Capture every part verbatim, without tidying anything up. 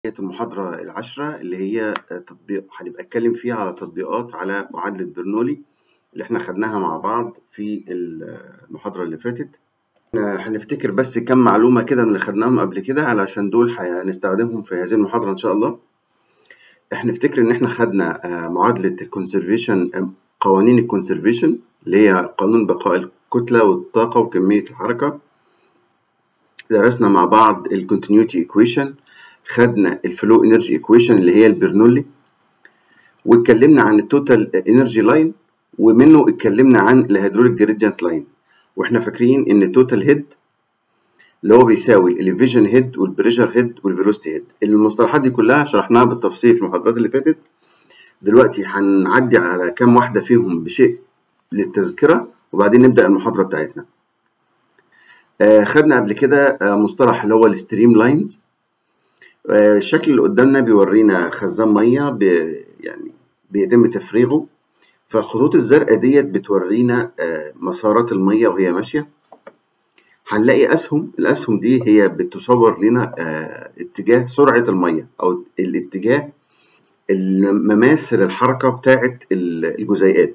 المحاضرة العاشرة اللي هي تطبيق هنبقى اتكلم فيها على تطبيقات على معادلة برنولي اللي احنا خدناها مع بعض في المحاضرة اللي فاتت. هنفتكر بس كم معلومة كده من اللي خدناهم قبل كده علشان دول هنستخدمهم في هذه المحاضرة ان شاء الله. احنا نفتكر ان احنا خدنا معادلة الكونسرفيشن، قوانين الكونسرفيشن اللي هي قانون بقاء الكتلة والطاقة وكمية الحركة. درسنا مع بعض الكونتينيوتي ايكويشن، خدنا الفلو انرجي ايكويشن اللي هي البرنولي، واتكلمنا عن التوتال انرجي لاين، ومنه اتكلمنا عن الهيدروليك جريدينت لاين. واحنا فاكرين ان التوتال هيد اللي هو بيساوي الاليفيشن هيد والبريشر هيد والفيلوسيتي هيد. المصطلحات دي كلها شرحناها بالتفصيل في المحاضرات اللي فاتت. دلوقتي هنعدي على كام واحده فيهم بشيء للتذكره وبعدين نبدا المحاضره بتاعتنا. آه خدنا قبل كده آه مصطلح اللي هو الستريم لاينز. آه الشكل اللي قدامنا بيورينا خزان ميه بي يعني بيتم تفريغه، فالخطوط الزرقاء ديت بتورينا آه مسارات الميه وهي ماشيه. هنلاقي اسهم، الاسهم دي هي بتصور لنا آه اتجاه سرعه الميه او الاتجاه المماثل الحركه بتاعه الجزيئات.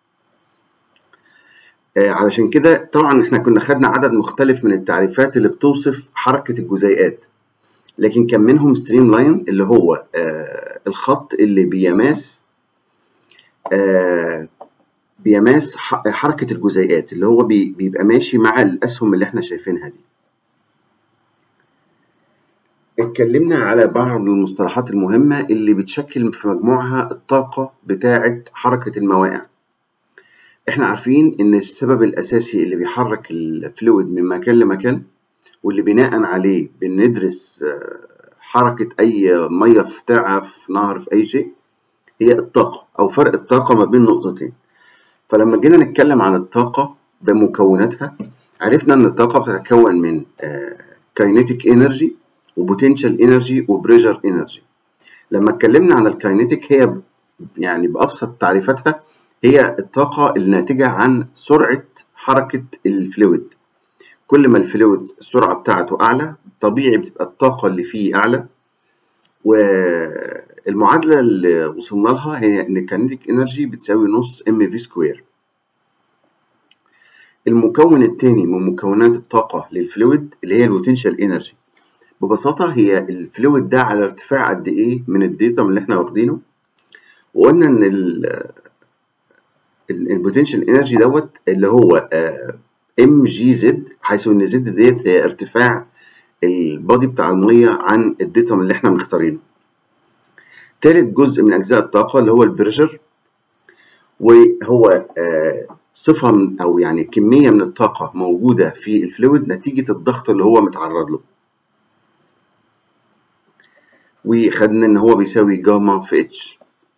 آه علشان كده طبعا احنا كنا خدنا عدد مختلف من التعريفات اللي بتوصف حركه الجزيئات، لكن كان منهم ستريم لاين اللي هو آه الخط اللي بيماس آه بيماس حركة الجزيئات، اللي هو بي بيبقى ماشي مع الأسهم اللي احنا شايفينها دي. اتكلمنا على بعض المصطلحات المهمة اللي بتشكل في مجموعها الطاقة بتاعة حركة المواقع. احنا عارفين ان السبب الأساسي اللي بيحرك الفلويد من مكان لمكان واللي بناء عليه بندرس حركة أي مية في ترعة في نهر في أي شيء هي الطاقة أو فرق الطاقة ما بين نقطتين. فلما جينا نتكلم عن الطاقة بمكوناتها عرفنا ان الطاقة بتتكون من كاينيتيك انرجي وبوتنشال انرجي وبريشر انرجي. لما اتكلمنا عن الكاينيتيك هي يعني بأبسط تعريفاتها هي الطاقة الناتجة عن سرعة حركة الفلويد. كل ما الفلويد السرعة بتاعته أعلى طبيعي بتبقى الطاقة اللي فيه أعلى. والمعادلة اللي وصلنا لها هي ان الكاينيتيك انرجي بتساوي نص ام في سكوير. المكون الثاني من مكونات الطاقة للفلويد اللي هي البوتنشال انرجي. ببساطة هي الفلويد ده على ارتفاع قد ايه من الديتم اللي احنا واخدينه، وقلنا ان البوتنشال انرجي دوت اللي هو ام جي زد، حيث ان زد ديت هي ارتفاع البادي بتاع المية عن الديتم اللي احنا مختارينه. ثالث جزء من اجزاء الطاقة اللي هو البريشر، وهو آه صفة من أو يعني كمية من الطاقة موجودة في الفلويد نتيجة الضغط اللي هو متعرض له. وخدنا إن هو بيساوي جاما في اتش.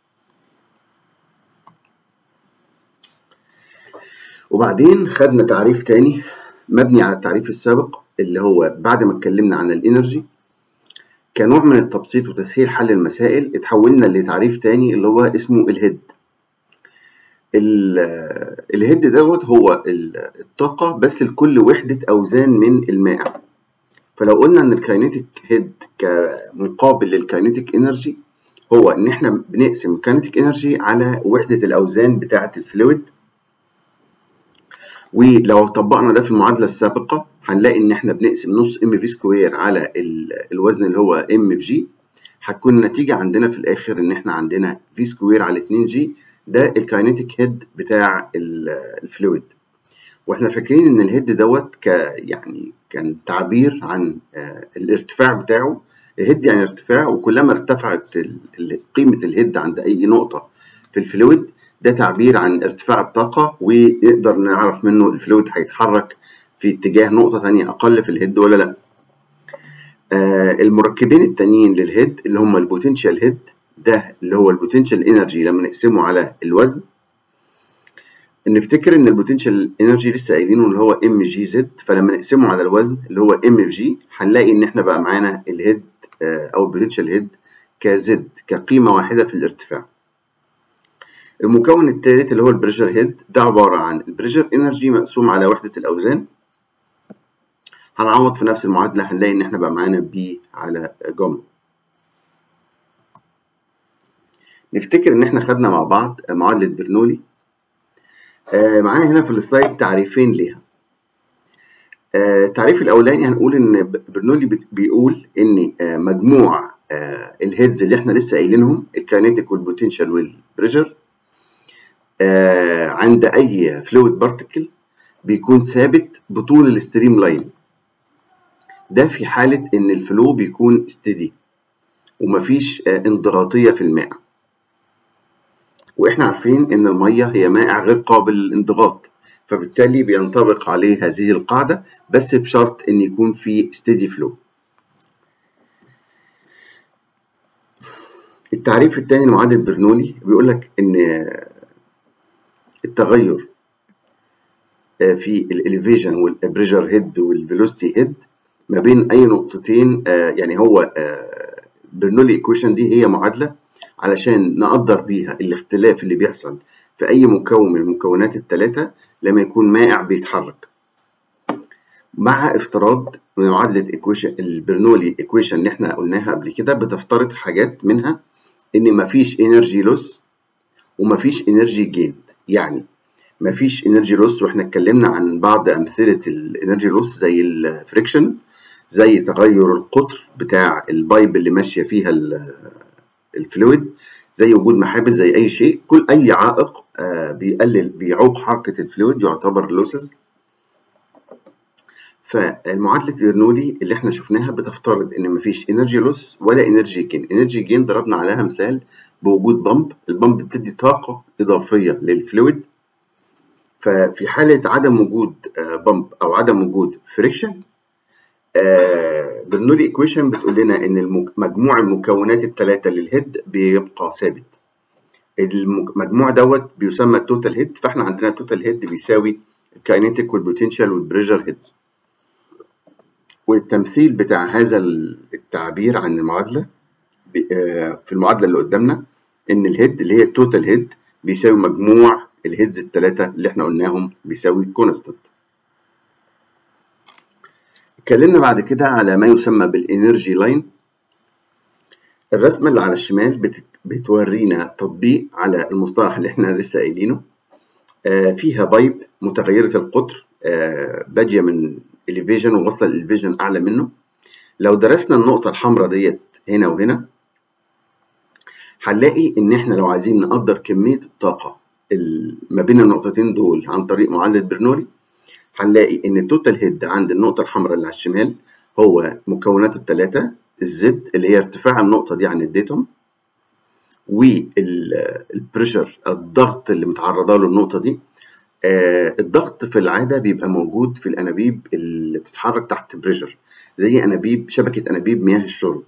وبعدين خدنا تعريف تاني مبني على التعريف السابق اللي هو بعد ما اتكلمنا عن الانرجي كنوع من التبسيط وتسهيل حل المسائل اتحولنا لتعريف تاني اللي هو اسمه الهيد. الهيد دوت هو الطاقة بس لكل وحدة أوزان من المائع. فلو قلنا إن الكاينيتيك هيد كمقابل للكاينيتيك إنرجي هو إن إحنا بنقسم الكاينيتيك إنرجي على وحدة الأوزان بتاعة الفلويد. ولو طبقنا ده في المعادلة السابقة هنلاقي إن إحنا بنقسم نص ام في سكوير على الوزن اللي هو ام في جي، هتكون النتيجة عندنا في الآخر إن إحنا عندنا في سكوير على اتنين جي، ده الكاينيتيك هيد بتاع الفلويد. واحنا فاكرين ان الهيد دوت ك يعني كان تعبير عن آه الارتفاع بتاعه. الهيد يعني ارتفاع، وكلما ارتفعت قيمة الهيد عند اي نقطة في الفلويد ده تعبير عن ارتفاع الطاقة، ونقدر نعرف منه الفلويد هيتحرك في اتجاه نقطة تانية اقل في الهيد ولا لا. آه المركبين التانيين للهيد اللي هم البوتنشال هيد، ده اللي هو البوتنشال انرجي لما نقسمه على الوزن. نفتكر ان البوتنشال انرجي لسه قايلينه اللي هو ام جي زد، فلما نقسمه على الوزن اللي هو ام في جي هنلاقي ان احنا بقى معانا الهيد او البوتنشال هيد كزد كقيمه واحده في الارتفاع. المكون الثالث اللي هو البريشر هيد، ده عباره عن البريشر انرجي مقسوم على وحده الاوزان. هنعوض في نفس المعادله هنلاقي ان احنا بقى معانا بي على جاما. نفتكر ان احنا خدنا مع بعض معادله برنولي. آه معانا هنا في السلايد تعريفين ليها. آه التعريف الاولاني هنقول ان برنولي بيقول ان آه مجموع آه الهيدز اللي احنا لسه قايلينهم، الكاينيتيك والبوتنشال والبريشر، آه عند اي فلويد بارتيكل بيكون ثابت بطول الستريم لاين. ده في حاله ان الفلو بيكون ستيدي ومفيش آه انضغاطيه في الماء. واحنا عارفين ان الميه هي مائع غير قابل للانضغاط، فبالتالي بينطبق عليه هذه القاعده، بس بشرط ان يكون في ستيدي فلو. التعريف الثاني لمعادله برنولي بيقول لك ان التغير في الاليفيشن والبريشر هيد والفيلوسيتي هيد ما بين اي نقطتين، يعني هو برنولي ايكويشن دي هي معادله علشان نقدر بيها الاختلاف اللي بيحصل في اي مكون من المكونات الثلاثه لما يكون مائع بيتحرك، مع افتراض معادله ايكويشن البرنولي ايكويشن اللي احنا قلناها قبل كده بتفترض حاجات منها ان مفيش انرجي لوس ومفيش انرجي جين. يعني مفيش انرجي لوس، واحنا اتكلمنا عن بعض امثله الانرجي لوس زي الفريكشن، زي تغير القطر بتاع البايب اللي ماشيه فيها الفلويد، زي وجود محابس، زي اي شيء. كل اي عائق آه بيقلل بيعوق حركه الفلويد يعتبر لوسز. فالمعادله برنولي اللي احنا شفناها بتفترض ان مفيش انرجي لوس ولا انرجي جين. انرجي جين ضربنا عليها مثال بوجود بامب، البامب بتدي طاقه اضافيه للفلويد. ففي حاله عدم وجود آه بامب او عدم وجود فريكشن، آه برنولي ايكويشن بتقول لنا ان مجموع المكونات الثلاثه للهيد بيبقى ثابت. المجموع دوت بيسمى التوتال هيد، فاحنا عندنا التوتال هيد بيساوي الكاينيتيك والبوتنشال والبريشر هيدز. والتمثيل بتاع هذا التعبير عن المعادله آه في المعادله اللي قدامنا ان الهيد اللي هي التوتال هيد بيساوي مجموع الهيدز الثلاثه اللي احنا قلناهم بيساوي كونستانت. اتكلمنا بعد كده على ما يسمى بالانرجي لاين. الرسمه اللي على الشمال بت... بتورينا تطبيق على المصطلح اللي احنا لسه قايلينه. آه فيها بايب متغيره القطر، آه باديه من اليفيجن وواصله للاليفيجن اعلى منه. لو درسنا النقطه الحمراء ديت هنا وهنا هنلاقي ان احنا لو عايزين نقدر كميه الطاقه ما بين النقطتين دول عن طريق معادله برنولي، هنلاقي ان التوتال هيد عند النقطه الحمراء اللي على الشمال هو مكوناته الثلاثه، الزد اللي هي ارتفاع النقطه دي عن الديتوم، والبريشر الضغط اللي متعرضه له النقطه دي. آه الضغط في العاده بيبقى موجود في الانابيب اللي بتتحرك تحت بريشر، زي انابيب شبكه انابيب مياه الشرب.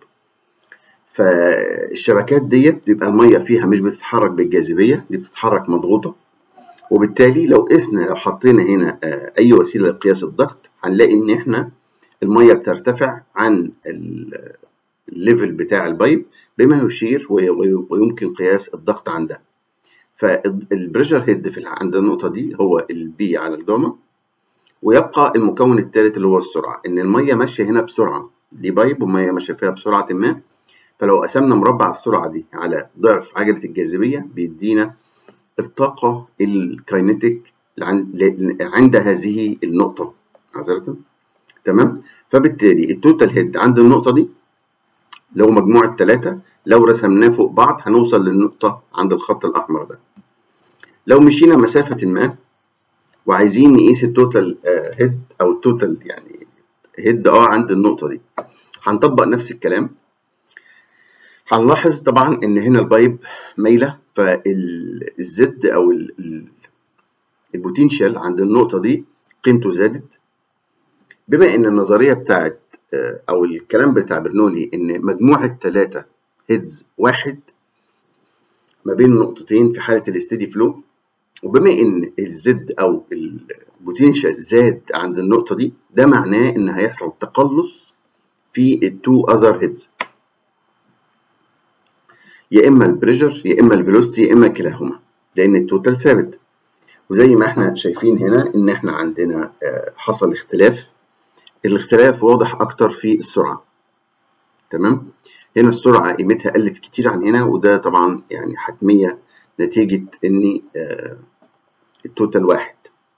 فالشبكات ديت بيبقى الميه فيها مش بتتحرك بالجاذبيه، دي بتتحرك مضغوطه. وبالتالي لو قسنا لو حطينا هنا آه اي وسيله لقياس الضغط هنلاقي ان احنا الميه بترتفع عن الليفل بتاع البايب بما يشير ويمكن قياس الضغط عندها. فالبريشر هيد في عند النقطه دي هو البي على الجاما. ويبقى المكون الثالث اللي هو السرعه، ان الميه ماشيه هنا بسرعه، دي بايب والميه ماشيه فيها بسرعه ما. فلو قسمنا مربع السرعه دي على ضعف عجله الجاذبيه بيدينا الطاقه الكاينيتيك عند هذه النقطه معذره. تمام. فبالتالي التوتال هيد عند النقطه دي لو مجموع الثلاثه لو رسمناه فوق بعض هنوصل للنقطه عند الخط الاحمر ده. لو مشينا مسافه ما وعايزين نقيس التوتال هيد او التوتال يعني هيد اه عند النقطه دي، هنطبق نفس الكلام. هنلاحظ طبعا ان هنا البايب مايله، فالزد او البوتنشال عند النقطه دي قيمته زادت. بما ان النظريه بتاعت او الكلام بتاع برنولي ان مجموع الثلاثه هيدز واحد ما بين النقطتين في حاله الاستدي فلو، وبما ان الزد او البوتنشال زاد عند النقطه دي، ده معناه ان هيحصل تقلص في التو اذر هيدز، يا اما البريشر يا اما الفيلوسيتي يا اما كلاهما، لان التوتال ثابت. وزي ما احنا شايفين هنا ان احنا عندنا حصل اختلاف. الاختلاف واضح اكتر في السرعه. تمام. هنا السرعة قيمتها قلت كتير عن هنا، وده طبعا يعني حتمية نتيجة ان آه التوتال واحد.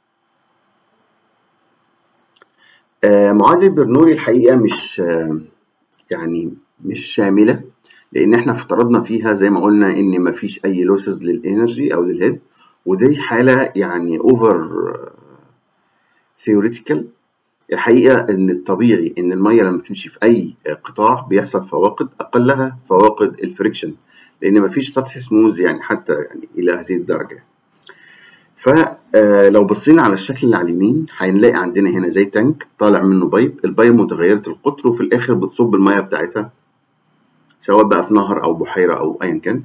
آه معادلة برنولي الحقيقة مش آه يعني مش شاملة، لان احنا افترضنا فيها زي ما قلنا ان مفيش اي لوسز للانرجي او للهيد، ودي حالة يعني اوفر ثيوريتيكال. الحقيقة ان الطبيعي ان المية لما تمشي في اي قطاع بيحصل فواقد، اقلها فواقد الفريكشن، لان مفيش سطح سموز يعني حتى يعني الى هذه الدرجة. فلو بصينا على الشكل اللي على اليمين هنلاقي عندنا هنا زي تانك طالع منه بايب، البايب متغيرة القطر، وفي الاخر بتصب المية بتاعتها سواء بقى في نهر او بحيرة او ايا كان.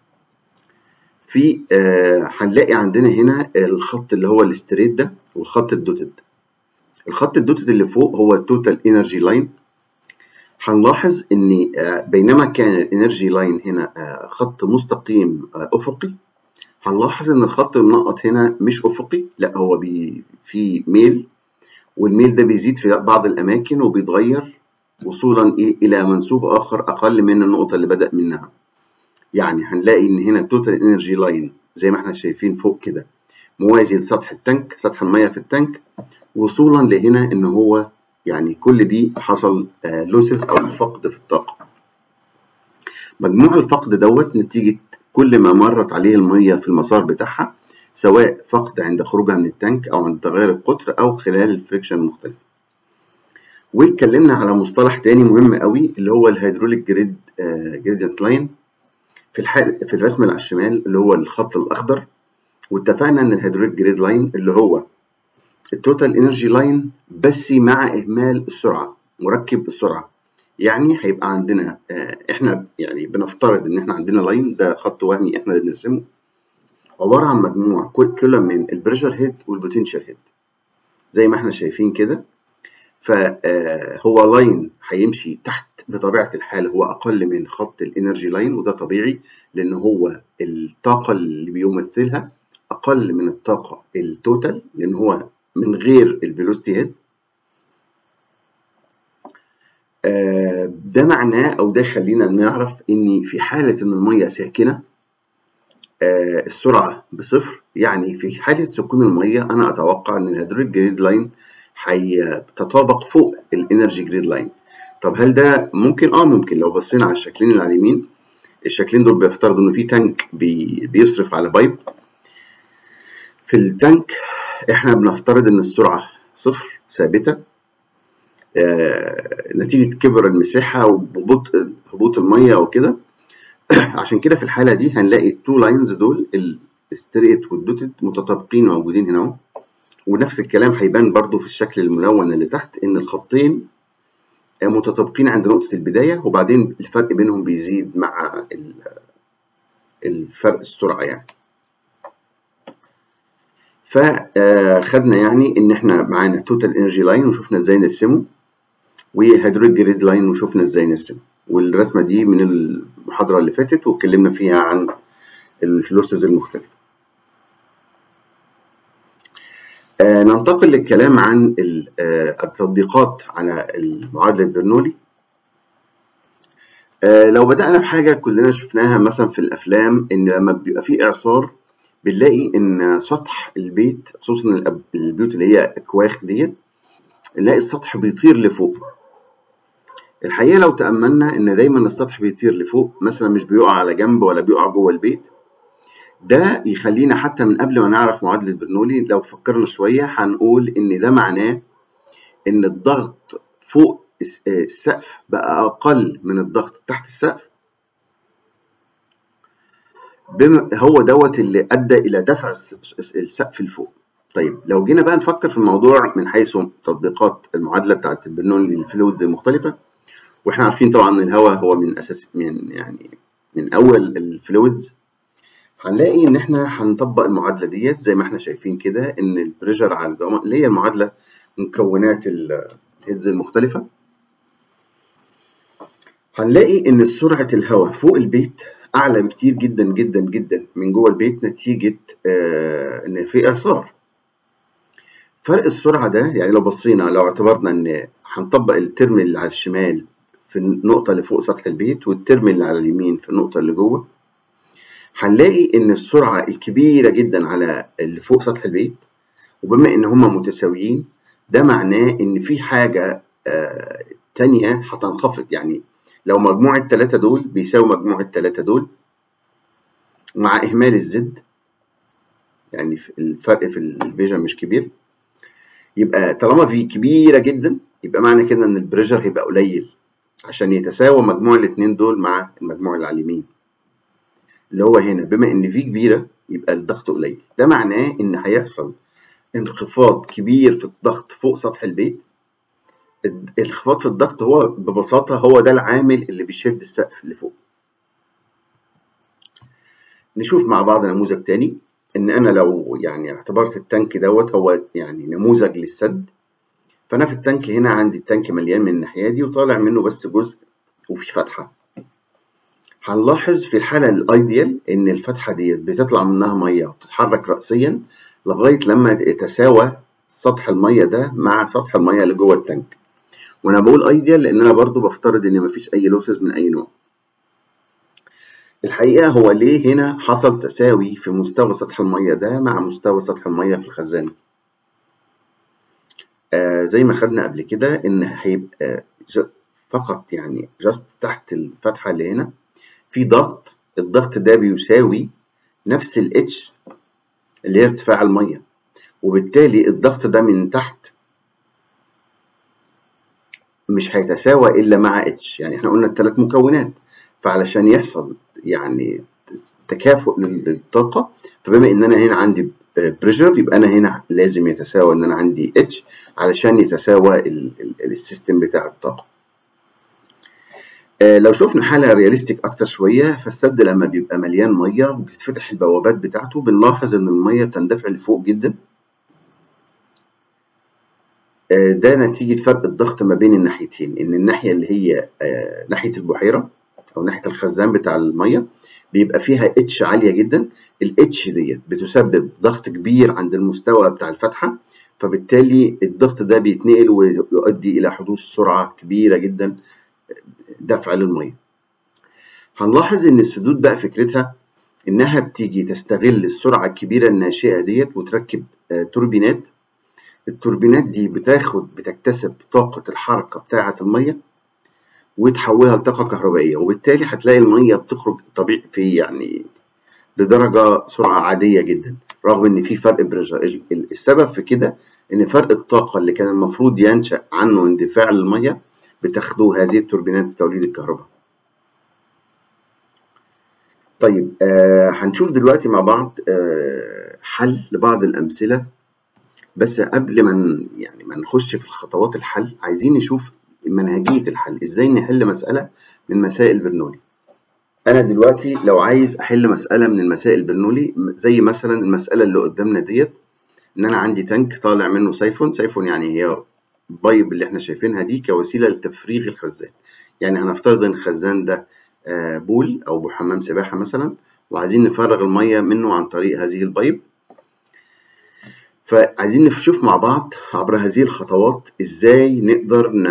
في آه هنلاقي عندنا هنا الخط اللي هو الستريت ده والخط الدوتد. الخط الدوتد اللي فوق هو التوتال انرجي لاين. هنلاحظ ان آه بينما كان الانرجي لاين هنا آه خط مستقيم آه افقي، هنلاحظ ان الخط المنقط هنا مش افقي، لا هو بي في ميل، والميل ده بيزيد في بعض الاماكن وبيتغير وصولا إيه الى منسوب اخر اقل من النقطه اللي بدأ منها. يعني هنلاقي ان هنا التوتال انرجي لاين زي ما احنا شايفين فوق كده موازي لسطح التانك، سطح الميه في التانك، وصولا لهنا ان هو يعني كل دي حصل آه لوسز او فقد في الطاقه. مجموع الفقد دوت نتيجه كل ما مرت عليه الميه في المسار بتاعها، سواء فقد عند خروجها من التانك او عند تغير القطر او خلال الفريكشن المختلف. واتكلمنا على مصطلح تاني مهم قوي اللي هو الهيدروليك جريد جريدينت لاين في الحال في الرسم اللي على الشمال اللي هو الخط الاخضر. واتفقنا ان الهيدروليك جريد لاين اللي هو التوتال انرجي لاين بس مع اهمال السرعه، مركب السرعه. يعني هيبقى عندنا احنا يعني بنفترض ان احنا عندنا لاين، ده خط وهمي احنا اللي بنرسمه، عباره عن مجموع كل من البريشر هيد والبوتنشال هيد زي ما احنا شايفين كده. فهو لاين هيمشي تحت بطبيعه الحال، هو اقل من خط الانرجي لاين، وده طبيعي لان هو الطاقه اللي بيمثلها اقل من الطاقه التوتال، لان هو من غير الفيلوسيتي هيد. ده معناه او ده يخلينا نعرف ان في حاله ان الميه ساكنه السرعه بصفر، يعني في حاله سكون الميه انا اتوقع ان الهيدروليك جريد لاين هيتطابق فوق الانرجي جريد لاين. طب هل ده ممكن؟ اه ممكن. لو بصينا على الشكلين اللي على اليمين، الشكلين دول بيفترضوا ان في تانك بي بيصرف على بايب. في التانك احنا بنفترض ان السرعه صفر ثابته آه نتيجه كبر المساحه وبطء هبوط الميه وكده. عشان كده في الحاله دي هنلاقي التو لاينز دول الستريت والدوتد متطابقين موجودين هنا اهو. ونفس الكلام هيبان برضو في الشكل الملون اللي تحت ان الخطين متطابقين عند نقطه البدايه، وبعدين الفرق بينهم بيزيد مع الفرق السرعه يعني. فخدنا يعني ان احنا معانا توتال انرجي لاين وشفنا ازاي نرسمه، وهيدروليك جريد لاين وشفنا ازاي نرسمه. والرسمه دي من المحاضره اللي فاتت واتكلمنا فيها عن الفلوسز المختلفه. آه ننتقل للكلام عن آه التطبيقات على المعادله برنولي. آه لو بدأنا بحاجه كلنا شفناها مثلا في الافلام، ان لما بيبقى في اعصار بنلاقي ان سطح البيت، خصوصا البيوت اللي هي اكواخ ديت، نلاقي السطح بيطير لفوق. الحقيقه لو تأملنا ان دايما السطح بيطير لفوق، مثلا مش بيقع على جنب ولا بيقع جوه البيت. ده يخلينا حتى من قبل ما نعرف معادله برنولي لو فكرنا شويه هنقول ان ده معناه ان الضغط فوق السقف بقى اقل من الضغط تحت السقف، هو دوت اللي ادى الى دفع السقف لفوق. طيب لو جينا بقى نفكر في الموضوع من حيث تطبيقات المعادله بتاعت برنولي للفلويدز المختلفه، واحنا عارفين طبعا ان الهواء هو من اساس من يعني من اول الفلويدز، هنلاقي ان احنا هنطبق المعادله ديت زي ما احنا شايفين كده، ان البريشر على الجاما اللي هي المعادله مكونات الهيدز المختلفه. هنلاقي ان سرعه الهواء فوق البيت اعلى بكتير جدا جدا جدا من جوه البيت نتيجه آه ان في اعصار. فرق السرعه ده يعني لو بصينا لو اعتبرنا ان هنطبق الترم اللي على الشمال في النقطة اللي فوق سطح البيت والترم اللي على اليمين في النقطة اللي جوه، هنلاقي إن السرعة الكبيرة جدا على اللي فوق سطح البيت، وبما إن هما متساويين ده معناه إن في حاجة آه تانية هتنخفض. يعني لو مجموع التلاتة دول بيساوي مجموع التلاتة دول مع إهمال الزد، يعني الفرق في الفيجن مش كبير، يبقى طالما في كبيرة جدا يبقى معنى كده إن البريشر هيبقى قليل عشان يتساوى مجموع الاتنين دول مع المجموع اللي على اليمين اللي هو هنا. بما إن في كبيرة يبقى الضغط قليل، ده معناه إن هيحصل انخفاض كبير في الضغط فوق سطح البيت. الانخفاض في الضغط هو ببساطة هو ده العامل اللي بيشد السقف اللي فوق. نشوف مع بعض نموذج تاني. إن أنا لو يعني اعتبرت التانك دوت هو يعني نموذج للسد، فأنا في التانك هنا عندي التانك مليان من الناحية دي وطالع منه بس جزء وفي فتحة. هنلاحظ في الحالة الأيديال إن الفتحة ديت بتطلع منها مية وبتتحرك رأسيا لغاية لما يتساوى سطح المية ده مع سطح المية اللي جوه التانك. وأنا بقول أيديال لأن أنا برضو بفترض إن مفيش أي لوسز من أي نوع. الحقيقة هو ليه هنا حصل تساوي في مستوى سطح المية ده مع مستوى سطح المية في الخزان؟ آه زي ما خدنا قبل كده إن هيبقى فقط يعني جاست تحت الفتحة اللي هنا في ضغط، الضغط ده بيساوي نفس ال H اللي هي ارتفاع المية، وبالتالي الضغط ده من تحت مش هيتساوى إلا مع H. يعني احنا قلنا الثلاث مكونات، فعلشان يحصل يعني تكافؤ للطاقة، فبما إن أنا هنا عندي بريشر يبقى أنا هنا لازم يتساوى إن أنا عندي H علشان يتساوى السيستم بتاع الطاقة. آه لو شفنا حالة رياليستيك أكتر شوية، فالسد لما بيبقى مليان مية بتتفتح البوابات بتاعته، بنلاحظ إن المية بتندفع لفوق جدا. آه ده نتيجة فرق الضغط ما بين الناحيتين، إن الناحية اللي هي آه ناحية البحيرة أو ناحية الخزان بتاع المية بيبقى فيها اتش عالية جدا. الاتش ديت بتسبب ضغط كبير عند المستوى بتاع الفتحة، فبالتالي الضغط ده بيتنقل ويؤدي إلى حدوث سرعة كبيرة جدا دفع للمية. هنلاحظ إن السدود بقى فكرتها إنها بتيجي تستغل السرعة الكبيرة الناشئة ديت وتركب آه توربينات. التوربينات دي بتاخد بتكتسب طاقة الحركة بتاعة المية وتحولها لطاقة كهربائية، وبالتالي هتلاقي المية بتخرج طبيعي في يعني بدرجة سرعة عادية جدا رغم إن في فرق بريشر. السبب في كده إن فرق الطاقة اللي كان المفروض ينشأ عنه اندفاع المية بتاخده هذه التوربينات لتوليد الكهرباء. طيب آه هنشوف دلوقتي مع بعض آه حل لبعض الأمثلة، بس قبل ما يعني ما نخش في الخطوات الحل عايزين نشوف منهجية الحل، ازاي نحل مسألة من مسائل برنولي. انا دلوقتي لو عايز احل مسألة من المسائل برنولي زي مثلا المسألة اللي قدامنا ديت، ان انا عندي تانك طالع منه سيفون. سيفون يعني هي بايب اللي احنا شايفينها دي كوسيلة لتفريغ الخزان. يعني هنفترض ان الخزان ده بول او حمام سباحة مثلا، وعايزين نفرغ المية منه عن طريق هذه البايب. فعايزين نشوف مع بعض عبر هذه الخطوات ازاي نقدر ن...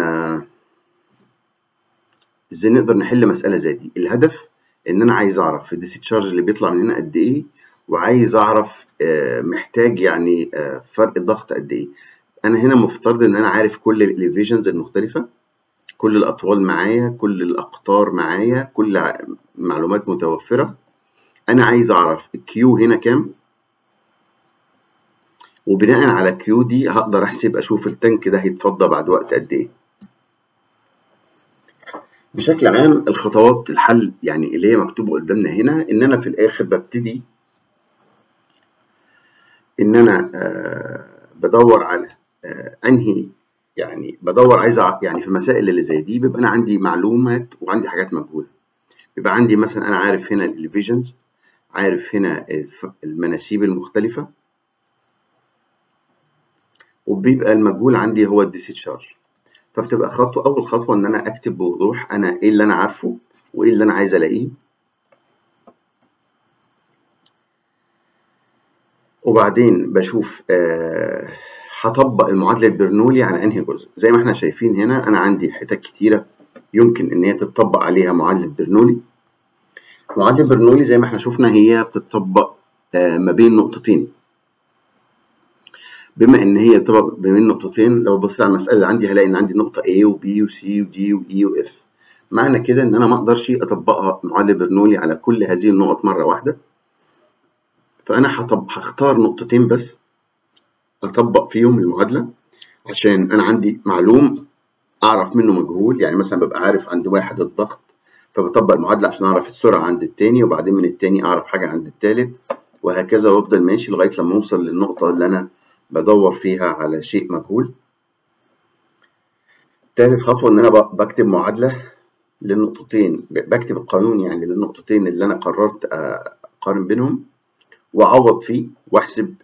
ازاي نقدر نحل مسألة زي دي. الهدف ان انا عايز اعرف الديسشارج اللي بيطلع من هنا قد ايه، وعايز اعرف محتاج يعني فرق الضغط قد ايه. انا هنا مفترض ان انا عارف كل الاليفيشنز المختلفة، كل الاطوال معايا، كل الاقطار معايا، كل معلومات متوفرة. انا عايز اعرف الكيو هنا كام، وبناء على كيو دي هقدر احسب اشوف التانك ده هيتفضى بعد وقت قد ايه. بشكل عام الخطوات الحل يعني اللي هي مكتوبه قدامنا هنا، ان انا في الاخر ببتدي ان انا آه بدور على آه انهي يعني بدور عايز يعني في المسائل اللي زي دي بيبقى انا عندي معلومات وعندي حاجات مجهوله. بيبقى عندي مثلا انا عارف هنا الاليفيشنز، عارف هنا المناسيب المختلفه، وبيبقى المجهول عندي هو الديسشارج. فبتبقى خطوه اول خطوه ان انا اكتب بوضوح انا ايه اللي انا عارفه وايه اللي انا عايز الاقيه، وبعدين بشوف آه هطبق المعادله البرنولي على انهي جزء. زي ما احنا شايفين هنا انا عندي حتت كتيره يمكن ان هي تتطبق عليها معادله برنولي. معادله برنولي زي ما احنا شفنا هي بتطبق ما بين نقطتين. بما ان هي تطبق بين نقطتين، لو بصيت على المساله اللي عندي هلاقي ان عندي نقطه A و B و C و D و E و F. معنى كده ان انا ما اقدرش اطبقها معادله برنولي على كل هذه النقط مره واحده، فانا هطب... هختار نقطتين بس اطبق فيهم المعادله، عشان انا عندي معلوم اعرف منه مجهول. يعني مثلا ببقى عارف عند واحد الضغط، فبطبق المعادله عشان اعرف السرعه عند التاني، وبعدين من التاني اعرف حاجه عند التالت، وهكذا، وافضل ماشي لغايه لما اوصل للنقطه اللي انا بدور فيها على شيء مجهول. تالت خطوه ان انا بكتب معادله للنقطتين، بكتب القانون يعني للنقطتين اللي انا قررت اقارن بينهم، واعوض فيه واحسب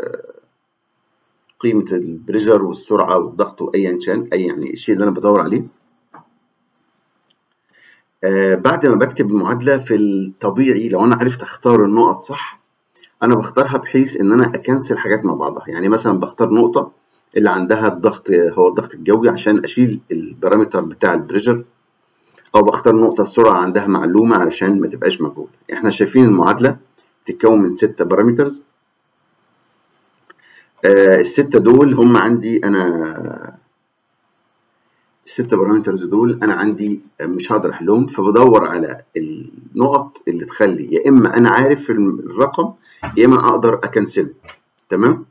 قيمه البريشر والسرعه والضغط وايا كان اي يعني الشيء اللي انا بدور عليه. آه بعد ما بكتب المعادله، في الطبيعي لو انا عرفت اختار النقط صح، انا بختارها بحيث ان انا اكنسل حاجات مع بعضها. يعني مثلا بختار نقطه اللي عندها الضغط هو الضغط الجوي عشان اشيل البارامتر بتاع البريشر، او بختار نقطه السرعه عندها معلومه علشان ما تبقاش مجهوله. احنا شايفين المعادله بتتكون من ستة بارامترز. آه الستة دول هم عندي انا، الستة بارامترز دول انا عندي مش هقدر احلهم، فبدور على النقط اللي تخلي يا اما انا عارف الرقم يا اما اقدر اكنسله. تمام؟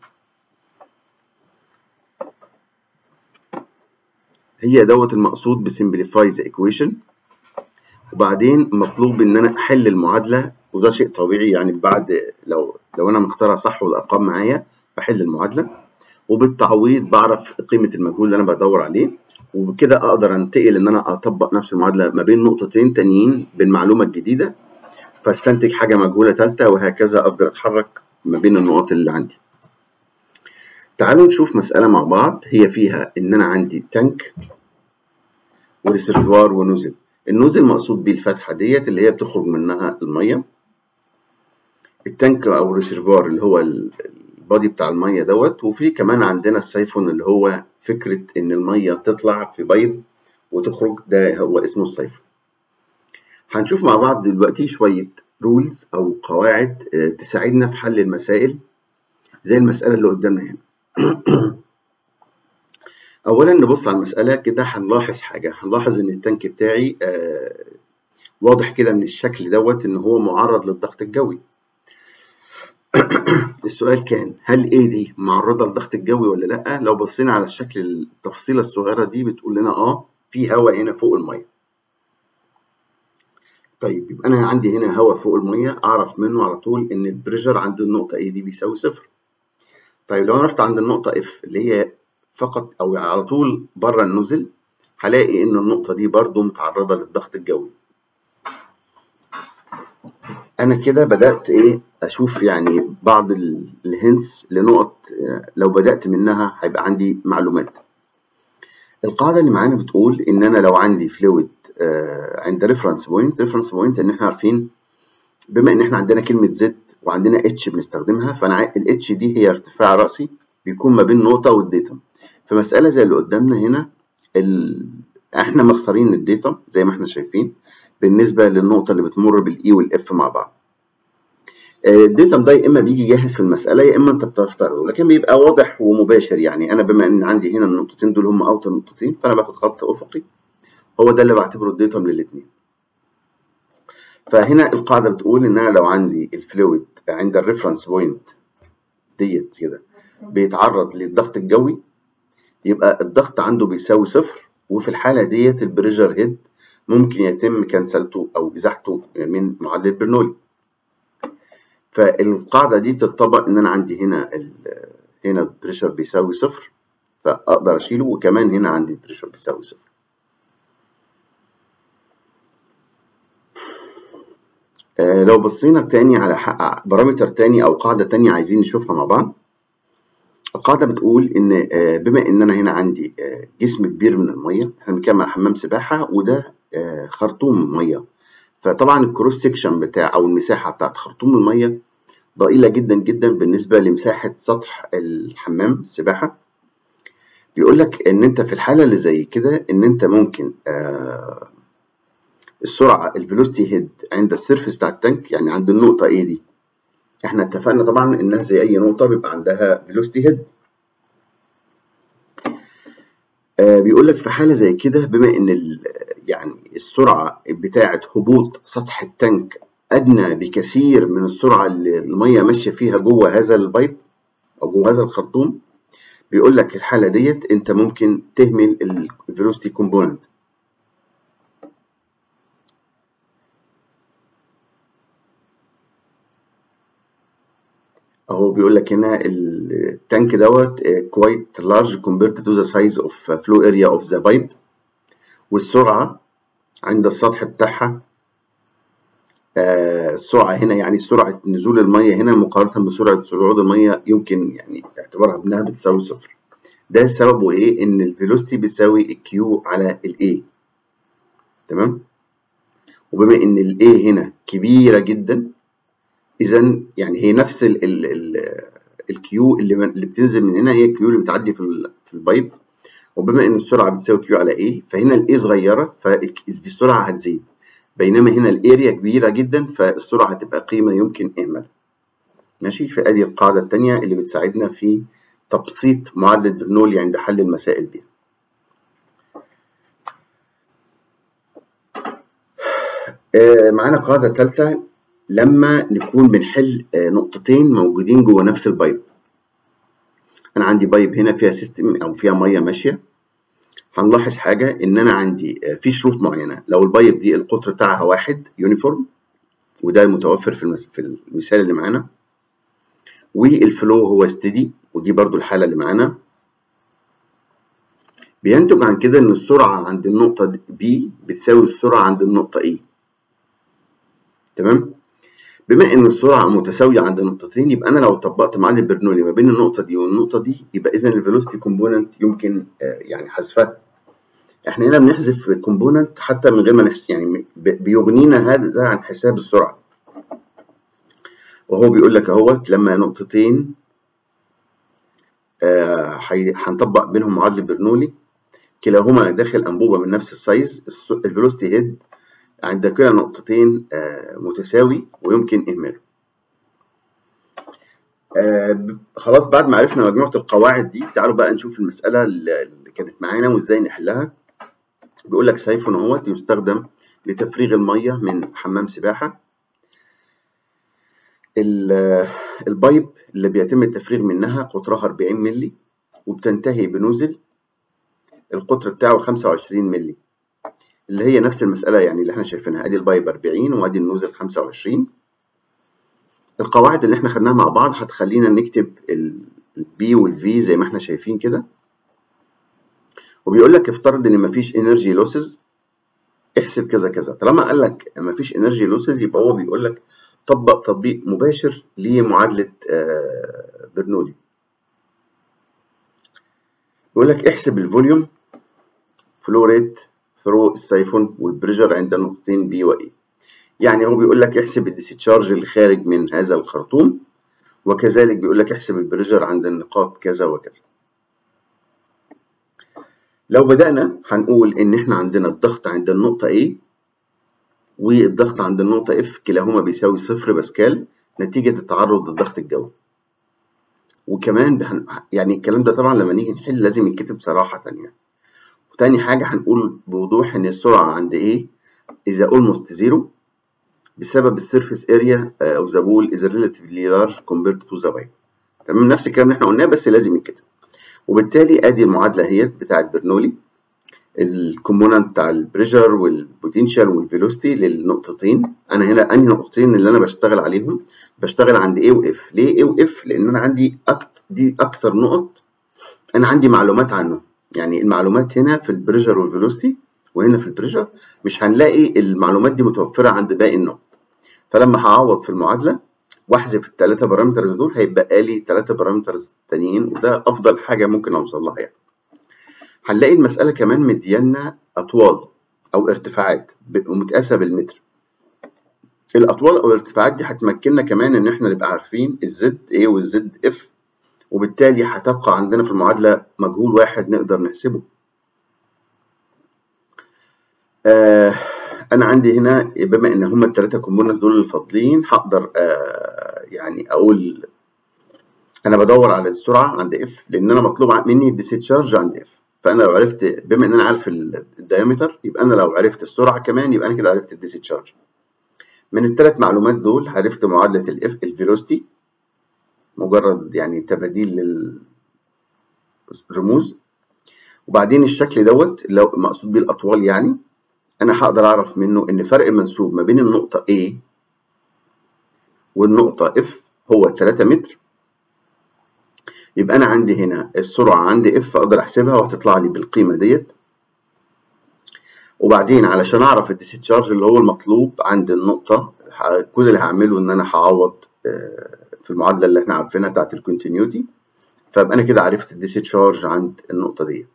هي دوت المقصود بسمبليفاي ذا ايكويشن. وبعدين مطلوب ان انا احل المعادله، وده شيء طبيعي يعني بعد لو لو انا مختارها صح والارقام معايا بحل المعادله، وبالتعويض بعرف قيمه المجهول اللي انا بدور عليه، وبكده اقدر انتقل ان انا اطبق نفس المعادله ما بين نقطتين تانيين بالمعلومه الجديده، فاستنتج حاجه مجهوله ثالثه، وهكذا افضل اتحرك ما بين النقط اللي عندي. تعالوا نشوف مساله مع بعض هي فيها ان انا عندي تانك وريسيرفوار ونوزل. النوزل مقصود بيه الفتحه ديت اللي هي بتخرج منها الميه. التانك او الريسيرفوار اللي هو البادي بتاع الميه دوت، وفي كمان عندنا السيفون اللي هو فكره ان الميه تطلع في بيض وتخرج، ده هو اسمه السيفون. هنشوف مع بعض دلوقتي شويه رولز او قواعد تساعدنا في حل المسائل زي المساله اللي قدامنا هنا. اولا نبص على المساله كده، هنلاحظ حاجه، هنلاحظ ان التانك بتاعي آه واضح كده من الشكل دوت ان هو معرض للضغط الجوي. السؤال كان هل ايه دي معرضه للضغط الجوي ولا لا؟ لو بصينا على الشكل التفصيله الصغيره دي بتقول لنا اه في هواء هنا فوق الميه. طيب يبقى انا عندي هنا هواء فوق الميه، اعرف منه على طول ان البريشر عند النقطه ايه دي بيساوي صفر. طيب لو انا رحت عند النقطه اف اللي هي فقط او على طول بره النزل، هلاقي ان النقطه دي برضو متعرضه للضغط الجوي. انا كده بدات ايه اشوف يعني بعض الهنس لنقط لو بدات منها هيبقى عندي معلومات. القاعده اللي معانا بتقول ان انا لو عندي فلويد عند ريفرنس بوينت، ريفرنس بوينت ان احنا عارفين بما ان احنا عندنا كلمه زد وعندنا اتش بنستخدمها، فانا الاتش دي هي ارتفاع راسي بيكون ما بين نقطه والديتم. في مساله زي اللي قدامنا هنا ال... احنا مختارين الديتم زي ما احنا شايفين بالنسبه للنقطه اللي بتمر بالاي والاف مع بعض. الديتم ده يا اما بيجي جاهز في المساله يا اما انت بتختاره، لكن بيبقى واضح ومباشر. يعني انا بما ان عندي هنا النقطتين دول هم اوتر نقطتين، فانا باخد خط افقي هو ده اللي بعتبره الديتم للاثنين. فهنا القاعده بتقول ان انا لو عندي الفلويد عند الريفرنس بوينت ديت كده بيتعرض للضغط الجوي، يبقى الضغط عنده بيساوي صفر، وفي الحاله ديت البريشر هيد ممكن يتم كنسلته او ازاحته من معادله برنولي. فالقاعده دي تطبق ان انا عندي هنا هنا البريشر بيساوي صفر، فاقدر اشيله، وكمان هنا عندي البريشر بيساوي صفر. آه لو بصينا تاني على بارامتر تاني او قاعده تانيه عايزين نشوفها مع بعض. القاعده بتقول ان آه بما ان انا هنا عندي آه جسم كبير من الميه، احنا بنتكلم على حمام سباحه وده آه خرطوم ميه، فطبعا الكروس سكشن بتاع او المساحه بتاعت خرطوم الميه ضئيله جدا جدا بالنسبه لمساحه سطح الحمام السباحه. بيقول لك ان انت في الحاله اللي زي كده ان انت ممكن آه السرعه الفيلوسيتي هيد عند السيرفيس بتاع التانك، يعني عند النقطه ايه دي، احنا اتفقنا طبعا انها زي اي نقطه بيبقى عندها فيلوسيتي هيد. آه بيقول لك في حاله زي كده، بما ان يعني السرعه بتاعه هبوط سطح التانك ادنى بكثير من السرعه اللي الميه ماشيه فيها جوه هذا البايب او جوه هذا الخرطوم، بيقول لك الحاله ديت انت ممكن تهمل الفيلوسيتي كومبوننت. اهو بيقول لك هنا التانك دوت quite large compared to the size of flow area of the pipe، والسرعه عند السطح بتاعها آه السرعه هنا يعني سرعه نزول الميه هنا مقارنه بسرعه صعود الميه يمكن يعني اعتبارها انها بتساوي صفر. ده سببه ايه؟ ان الفيلوسيتي بتساوي الكيو على الاي. تمام؟ وبما ان الاي هنا كبيره جدا، اذا يعني هي نفس ال ال ال الكيو اللي اللي بتنزل من هنا هي الكيو اللي بتعدي في في البايب، وبما ان السرعه بتساوي كيو على اي، فهنا الاي صغيره فالسرعه هتزيد، بينما هنا الاريا كبيره جدا فالسرعه هتبقى قيمه يمكن اهمالها. ماشي؟ فادي القاعده الثانيه اللي بتساعدنا في تبسيط معادله برنولي عند حل المسائل بيها. آه معانا قاعده ثالثه، لما نكون بنحل آه نقطتين موجودين جوه نفس البايب. انا عندي بايب هنا فيها سيستم او فيها ميه ماشيه، هنلاحظ حاجه ان انا عندي آه في شروط معينه. لو البايب دي القطر بتاعها واحد يونيفورم، وده المتوفر في, المس... في المثال اللي معانا، والفلو هو ستيدي، ودي برضو الحاله اللي معانا، بينتج عن كده ان السرعه عند النقطه B بتساوي السرعه عند النقطه A. تمام؟ بما ان السرعه متساويه عند النقطتين، يبقى انا لو طبقت معادله برنولي ما بين النقطه دي والنقطه دي، يبقى اذا الفيلوسيتي كومبوننت يمكن آه يعني حذفها. احنا هنا بنحذف الكومبوننت حتى من غير ما نحسب، يعني بيغنينا هذا عن حساب السرعه. وهو بيقول لك اهوت لما نقطتين آه هنطبق بينهم معادله برنولي، كلاهما داخل انبوبه من نفس السايز، الفيلوسيتي هيد عند كلا نقطتين آه متساوي ويمكن اهماله. آه خلاص بعد ما عرفنا مجموعه القواعد دي، تعالوا بقى نشوف المساله اللي كانت معانا وازاي نحلها. بيقول لك سيفون اهوت يستخدم لتفريغ الميه من حمام سباحه. البايب اللي بيتم التفريغ منها قطرها أربعين مللي، وبتنتهي بنوزل القطر بتاعه خمسة وعشرين مللي، اللي هي نفس المساله يعني اللي احنا شايفينها، ادي البايب أربعين وادي النوزل خمسة وعشرين. القواعد اللي احنا خدناها مع بعض هتخلينا نكتب البي والفي زي ما احنا شايفين كده. وبيقول لك افترض ان مفيش انرجي لوسز، احسب كذا كذا. طالما قال لك مفيش انرجي لوسز، يبقى هو بيقول لك طبق تطبيق مباشر لمعادله برنولي. بيقول لك احسب الفوليوم فلو ريت ثرو السيفون والبريشر عند النقطتين بي واي. يعني هو بيقول لك احسب الديسشارج اللي خارج من هذا الخرطوم، وكذلك بيقول لك احسب البريشر عند النقاط كذا وكذا. لو بدأنا هنقول ان احنا عندنا الضغط عند النقطة A والضغط عند النقطة F كلاهما بيساوي صفر باسكال نتيجة التعرض للضغط الجوي. وكمان يعني الكلام ده طبعا لما نيجي نحل لازم يتكتب صراحة يعني. وتاني حاجة هنقول بوضوح ان السرعة عند A is almost zero بسبب السيرفيس اريا او ذا بول is relatively large compared to the pipe. تمام؟ نفس الكلام اللي احنا قلناه بس لازم يتكتب. وبالتالي ادي المعادله اهيت بتاعت برنولي، الكومبوننت بتاع البريشر والبوتنشال والفيلوسيتي للنقطتين. انا هنا انهي نقطتين اللي انا بشتغل عليهم؟ بشتغل عند A و F. ليه A و F؟ لان انا عندي أكتر دي اكتر نقط انا عندي معلومات عنه. يعني المعلومات هنا في البريشر والفيلوسيتي وهنا في البريشر، مش هنلاقي المعلومات دي متوفره عند باقي النقط. فلما هعوض في المعادله واحذف الثلاثه بارامترز دول، هيبقى لي ثلاثه بارامترز تانيين، وده افضل حاجه ممكن اوصل لها يعني. هنلاقي المساله كمان مديانا اطوال او ارتفاعات ومتقاسه بالمتر. الاطوال او الارتفاعات دي هتمكننا كمان ان احنا نبقى عارفين الزد ايه والزد اف، وبالتالي هتبقى عندنا في المعادله مجهول واحد نقدر نحسبه. آه انا عندي هنا بما ان هم الثلاثه كومبوننت دول الفاضلين هقدر آه يعني اقول انا بدور على السرعه عند اف، لان انا مطلوب مني الديسشارج عند اف. فانا لو عرفت، بما ان انا عارف الدايمتر، يبقى انا لو عرفت السرعه كمان يبقى انا كده عرفت الديسشارج. من الثلاث معلومات دول عرفت معادله الاف الفيلوسيتي، مجرد يعني تباديل للرموز. وبعدين الشكل دوت لو مقصود بيه الاطوال، يعني انا هقدر اعرف منه ان فرق المنسوب ما بين النقطه A والنقطه F هو ثلاثة متر. يبقى انا عندي هنا السرعه عندي F اقدر احسبها وهتطلع لي بالقيمه ديت. وبعدين علشان اعرف الديسشارج اللي هو المطلوب عند النقطه، كل اللي هعمله ان انا هعوض في المعادله اللي احنا عارفينها بتاعت الكونتينيوتي، فابقى انا كده عرفت الديسشارج عند النقطه ديت.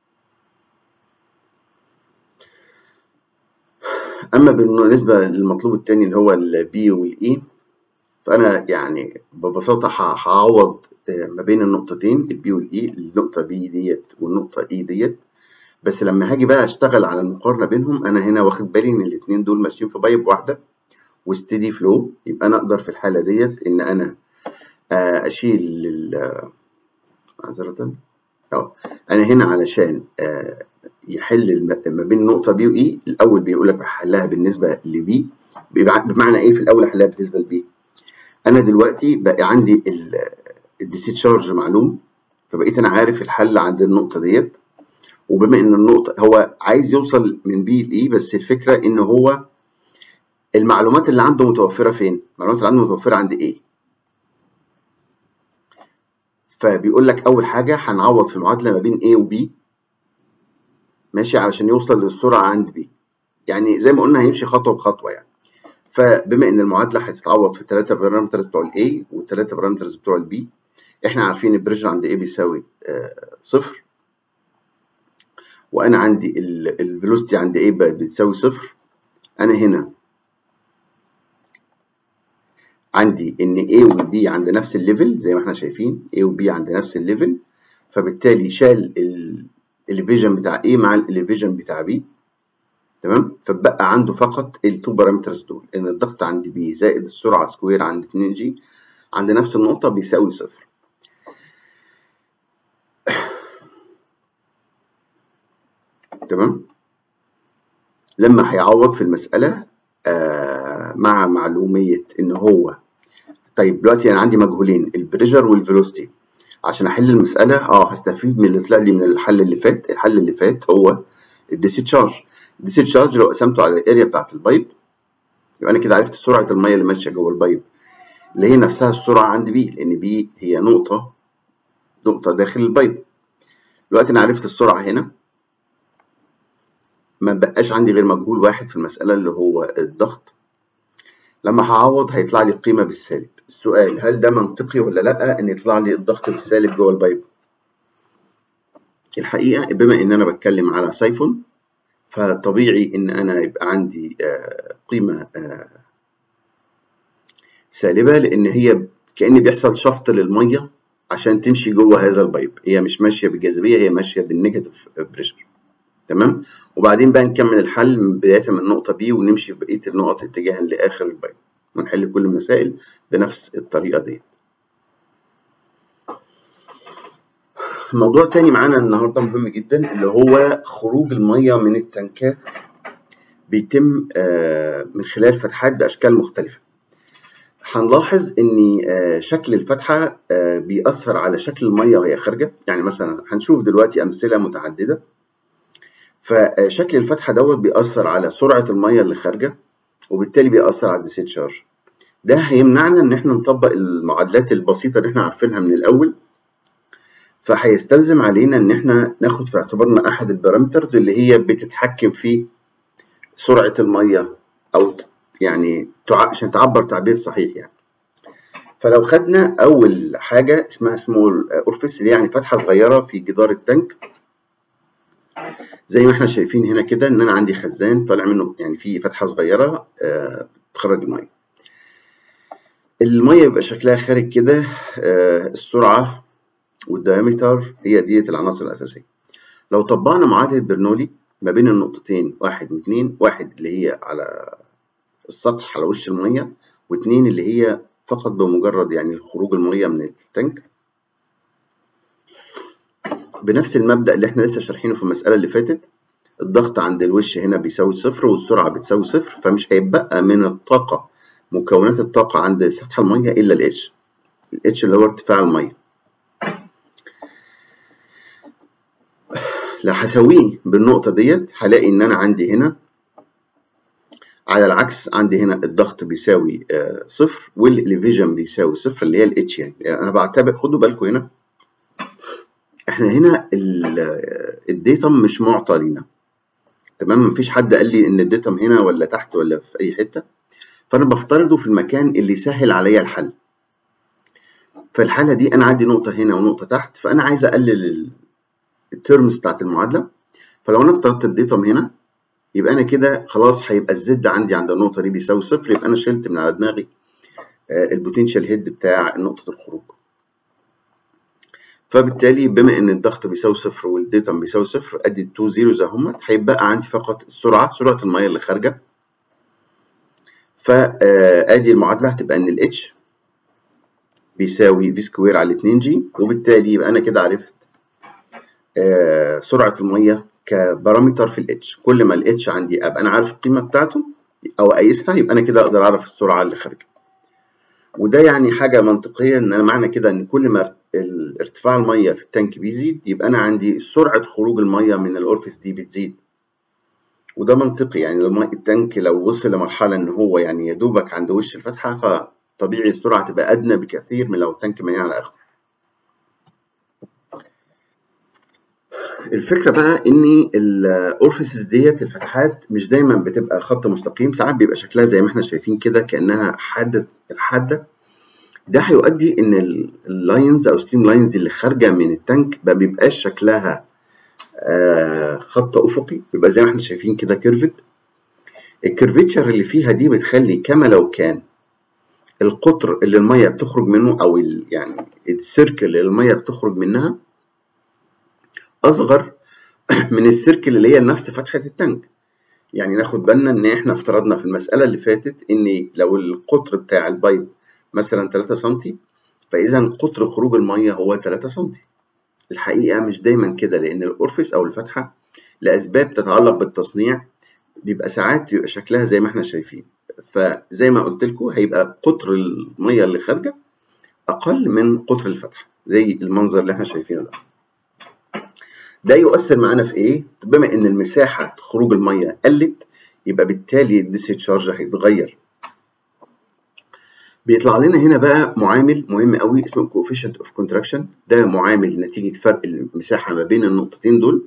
اما بالنسبه للمطلوب الثاني اللي هو البي والاي، فانا يعني ببساطه هعوض ما بين النقطتين البي والاي، النقطه بي ديت والنقطه اي ديت. بس لما هاجي بقى اشتغل على المقارنه بينهم، انا هنا واخد بالي ان الاثنين دول ماشيين في بايب واحده وستيدي فلو. يبقى انا اقدر في الحاله ديت ان انا اشيل معذره اه انا هنا علشان يحل ما بين النقطه بي واي، الاول بيقول لك حلها بالنسبه لبي، بمعنى ايه في الاول احلها بالنسبه لبي؟ انا دلوقتي بقى عندي الديسشارج معلوم، فبقيت انا عارف الحل عند النقطه ديت. وبما ان النقطه هو عايز يوصل من بي لاي، بس الفكره ان هو المعلومات اللي عنده متوفره فين؟ المعلومات اللي عنده متوفره عند ايه؟ فبيقول لك اول حاجه هنعوض في المعادله ما بين A و B ماشي، علشان يوصل للسرعه عند B. يعني زي ما قلنا هيمشي خطوه بخطوه يعني. فبما ان المعادله هتتعوض في الثلاثه بارامترز بتوع الاي والثلاثه بارامترز بتوع البي، احنا عارفين البريشر عند اي بيساوي آه صفر، وانا عندي الفيلوسيتي عند اي بتساوي صفر. انا هنا عندي ان A و B عند نفس الليفل، زي ما احنا شايفين A و B عند نفس الليفل، فبالتالي شال الاليفيجن بتاع A مع الاليفيجن بتاع B. تمام. فبقى عنده فقط التو بارامترز دول، ان الضغط عند B زائد السرعه سكوير عند اتنين جي عند نفس النقطه بيساوي صفر. تمام. لما هيعوض في المساله آه مع معلوميه ان هو طيب دلوقتي انا عندي مجهولين البريشر والفيلوسيتي، عشان احل المساله اه هستفيد من اللي طلع لي من الحل اللي فات. الحل اللي فات هو الديسشارج. الديسشارج لو قسمته على الاريا بتاعت البايب، يبقى انا كده عرفت سرعه الميه اللي ماشيه جوه البايب، اللي هي نفسها السرعه عند بي، لان بي هي نقطه نقطه داخل البايب. دلوقتي انا عرفت السرعه هنا، ما بقاش عندي غير مجهول واحد في المساله اللي هو الضغط. لما هعوض هيطلع لي قيمه بالسالب. السؤال هل ده منطقي ولا لا ان يطلع لي الضغط بالسالب جوه البايب؟ الحقيقه بما ان انا بتكلم على سايفون، فطبيعي ان انا يبقى عندي آه قيمه آه سالبه، لان هي كأن بيحصل شفط للميه عشان تمشي جوه هذا البايب. هي مش ماشيه بالجاذبيه، هي ماشيه بالنيجاتيف بريشر. تمام. وبعدين بقى نكمل الحل بدايه من النقطه بي ونمشي في بقيه النقط اتجاها لاخر البايب، ونحل كل المسائل بنفس الطريقه دي. موضوع تاني معانا النهارده مهم جدا، اللي هو خروج الميه من التنكات بيتم من خلال فتحات باشكال مختلفه. هنلاحظ ان شكل الفتحه بيأثر على شكل الميه وهي خارجه. يعني مثلا هنشوف دلوقتي امثله متعدده. فشكل الفتحه دوت بيأثر على سرعه الميه اللي خارجه، وبالتالي بيأثر على الديسشارج. ده هيمنعنا ان احنا نطبق المعادلات البسيطه اللي احنا عارفينها من الاول، فهيستلزم علينا ان احنا ناخد في اعتبارنا احد البارامترز اللي هي بتتحكم في سرعه الميه، او يعني عشان تعبر تعبير صحيح يعني. فلو خدنا اول حاجه اسمها سمول اورفيس، اللي يعني فتحه صغيره في جدار التانك، زي ما احنا شايفين هنا كده ان انا عندي خزان طالع منه يعني في فتحه صغيره آه بتخرج الميه. الميه بيبقى شكلها خارج كده، آه السرعه والدايمتر هي ديت العناصر الاساسيه. لو طبقنا معادله برنولي ما بين النقطتين واحد واثنين، واحد اللي هي على السطح على وش المية، واثنين اللي هي فقط بمجرد يعني خروج المية من التانك. بنفس المبدأ اللي احنا لسه شارحينه في المسألة اللي فاتت، الضغط عند الوش هنا بيساوي صفر والسرعة بتساوي صفر، فمش هيبقى من الطاقة مكونات الطاقة عند سطح المية إلا الاتش، الاتش اللي هو ارتفاع المية. لو هساويه بالنقطة ديت هلاقي إن أنا عندي هنا على العكس، عندي هنا الضغط بيساوي آه صفر والإليفيجن بيساوي صفر اللي هي الاتش. يعني. يعني أنا بعتبر، خدوا بالكم هنا إحنا هنا الديتم مش معطى لينا، تمام؟ مفيش حد قال لي إن الديتم هنا ولا تحت ولا في أي حتة، فأنا بفترضه في المكان اللي يسهل عليا الحل. في الحالة دي أنا عندي نقطة هنا ونقطة تحت، فأنا عايز أقلل الترمز بتاعت المعادلة. فلو أنا افترضت الديتم هنا يبقى أنا كده خلاص هيبقى الزد عندي عند النقطة دي بيساوي صفر، يبقى أنا شلت من على دماغي البوتنشال هيد بتاع نقطة الخروج. فبالتالي بما إن الضغط بيساوي صفر والديتم بيساوي صفر، أدي التو زيروز أهمت، هيبقى عندي فقط السرعة، سرعة المية اللي خارجة. فأدي المعادلة هتبقى إن الاتش بيساوي في سكوير على اتنين جي، وبالتالي يبقى أنا كده عرفت آه سرعة المية كبارامتر في الاتش. كل ما الاتش عندي ابقى انا عارف القيمة بتاعته او اقيسها، يبقى انا كده اقدر اعرف السرعة اللي خارجة. وده يعني حاجة منطقية، ان انا معنى كده ان كل ما ارتفاع المية في التانك بيزيد يبقى انا عندي سرعة خروج المية من الاورفيس دي بتزيد. وده منطقي، يعني لما التانك لو وصل لمرحلة ان هو يعني يدوبك عند وش الفتحة، فطبيعي السرعة تبقى ادنى بكثير من لو التانك مليان على اخره. الفكرة بقى ان الاورفيسز ديت الفتحات مش دايما بتبقى خط مستقيم، ساعات بيبقى شكلها زي ما احنا شايفين كده كأنها حادة الحادة. ده هيؤدي ان اللاينز او ستريم لاينز اللي خارجة من التانك ما بيبقاش شكلها آه خط افقي، بيبقى زي ما احنا شايفين كده كيرفت. الكيرفتشر اللي فيها دي بتخلي كما لو كان القطر اللي المية بتخرج منه او يعني السيركل اللي المية بتخرج منها اصغر من السيركل اللي هي نفس فتحة التانك. يعني ناخد بالنا ان احنا افترضنا في المسألة اللي فاتت ان لو القطر بتاع البايب مثلا تلاتة سنتي، فاذا قطر خروج المية هو تلاتة سنتي. الحقيقة مش دايما كده، لان الاورفيس او الفتحة لاسباب تتعلق بالتصنيع بيبقى ساعات بيبقى شكلها زي ما احنا شايفين. فزي ما قلت لكم هيبقى قطر المية اللي خارجة اقل من قطر الفتحة، زي المنظر اللي احنا شايفينه ده. ده يؤثر معانا في ايه؟ بما ان المساحه خروج الميه قلت، يبقى بالتالي الديسشارج هيتغير. بيطلع لنا هنا بقى معامل مهم قوي اسمه coefficient of contraction. ده معامل نتيجه فرق المساحه ما بين النقطتين دول.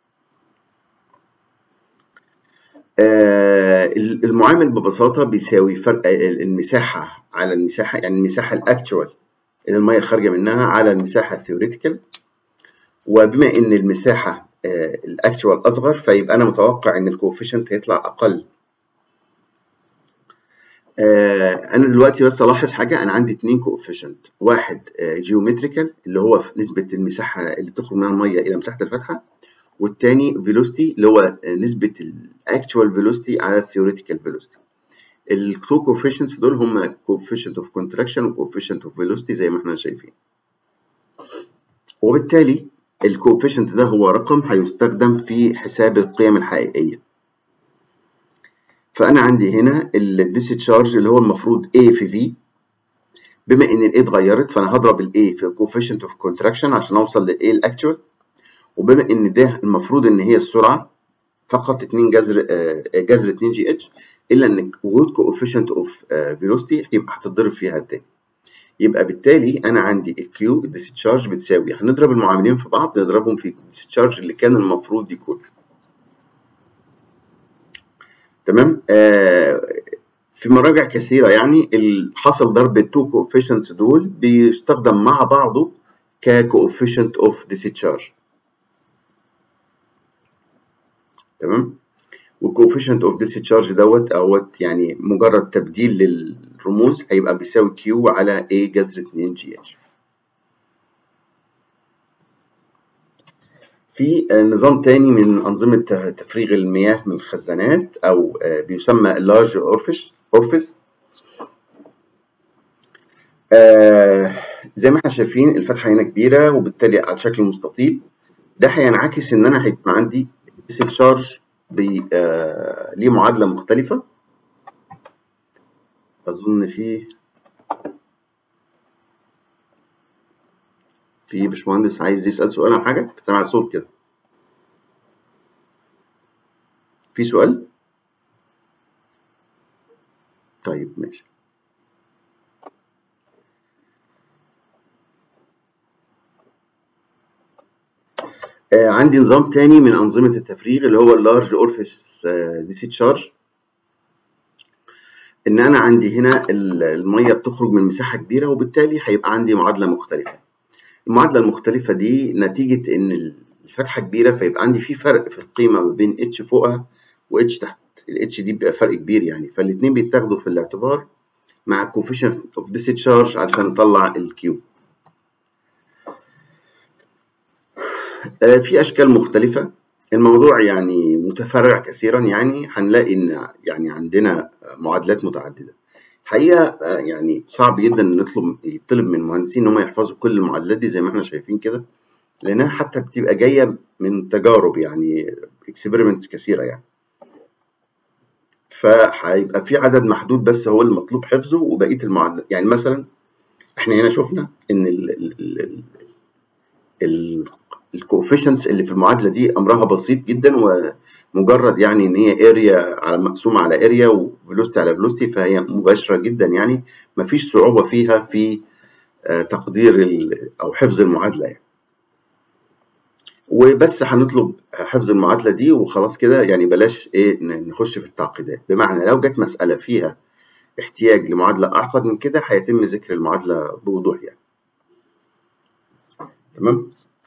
آه المعامل ببساطه بيساوي فرق المساحه على المساحه، يعني المساحه الاكتوال اللي الميه خارجه منها على المساحه الثيوريتيكال. وبما ان المساحه الاكتوال اصغر، فيبقى انا متوقع ان الكوفيشنت هيطلع اقل. انا دلوقتي بس الاحظ حاجه، انا عندي اتنين كوفيشنت، واحد جيومتريكال اللي هو في نسبه المساحه اللي بتخرج منها الميه الى مساحه الفتحه، والتاني فيلوسيتي اللي هو نسبه الاكتوال فيلوسيتي على الثيوريتيكال فيلوسيتي. التو كوفيشنتس دول هم كوفيشنت اوف كونتراكشن وكوفيشنت اوف فيلوسيتي زي ما احنا شايفين. وبالتالي الكوفيشنت ده هو رقم هيستخدم في حساب القيم الحقيقية. فأنا عندي هنا الديسشارج اللي هو المفروض A في V. بما إن ال A اتغيرت فأنا هضرب ال A في coefficient of contraction عشان أوصل لل A الأكتوال. وبما إن ده المفروض إن هي السرعة فقط اتنين جذر جذر اتنين جي اتش، إلا إن وجود coefficient of velocity يبقى هتتضرب فيها التاني. يبقى بالتالي انا عندي الكيو الديسشارج بتساوي، هنضرب المعاملين في بعض نضربهم في الديسشارج اللي كان المفروض يكون. تمام. آه في مراجع كثيره يعني حصل ضرب التو كوفيشنتس دول بيستخدم مع بعضه ككوفيشنت اوف ديسشارج. تمام. والكوفيشنت اوف ديسشارج دوت اهوت يعني مجرد تبديل للرموز، هيبقى بيساوي كيو على A جذر اتنين جي اتش. في نظام تاني من أنظمة تفريغ المياه من الخزانات أو بيسمى اللارج أورفيس أورفيس. آه زي ما احنا شايفين الفتحة هنا كبيرة وبالتالي على شكل مستطيل. ده هينعكس إن أنا هيبقى عندي تشارج آه ليه معادلة مختلفة. أظن في في باشمهندس عايز يسأل سؤال عن حاجة؟ سامع صوت كده. في سؤال؟ طيب ماشي. آه عندي نظام تاني من أنظمة التفريغ اللي هو اللارج أورفيس دي سي تشارج. إن أنا عندي هنا المية بتخرج من مساحة كبيرة وبالتالي هيبقى عندي معادلة مختلفة. المعادلة المختلفة دي نتيجة إن الفتحة كبيرة فيبقى عندي في فرق في القيمة ما بين اتش فوقها واتش تحت. الاتش دي بيبقى فرق كبير يعني، فالاتنين بيتاخدوا في الاعتبار مع الكوفيشنت اوف ديسشارج علشان نطلع الكيو. آه في اشكال مختلفة. الموضوع يعني متفرع كثيرا، يعني هنلاقي ان يعني عندنا معادلات متعددة. حقيقة آه يعني صعب جدا نطلب يطلب من المهندسين ان هم يحفظوا كل المعادلات دي زي ما احنا شايفين كده، لانها حتى بتبقى جاية من تجارب يعني اكسبيرمنتس كثيرة يعني. فهيبقى في عدد محدود بس هو المطلوب حفظه، وبقيه المعادلات يعني مثلا احنا هنا شفنا ان الكوفيشنتس اللي في المعادله دي امرها بسيط جدا، ومجرد يعني ان هي اريا على مقسومه على اريا وفيلوستي على فيلوستي، فهي مباشره جدا يعني مفيش صعوبه فيها في تقدير او حفظ المعادله يعني. وبس هنطلب حفظ المعادله دي وخلاص كده يعني، بلاش ايه نخش في التعقيدات. بمعنى لو جت مساله فيها احتياج لمعادله اعقد من كده هيتم ذكر المعادله بوضوح يعني. تمام.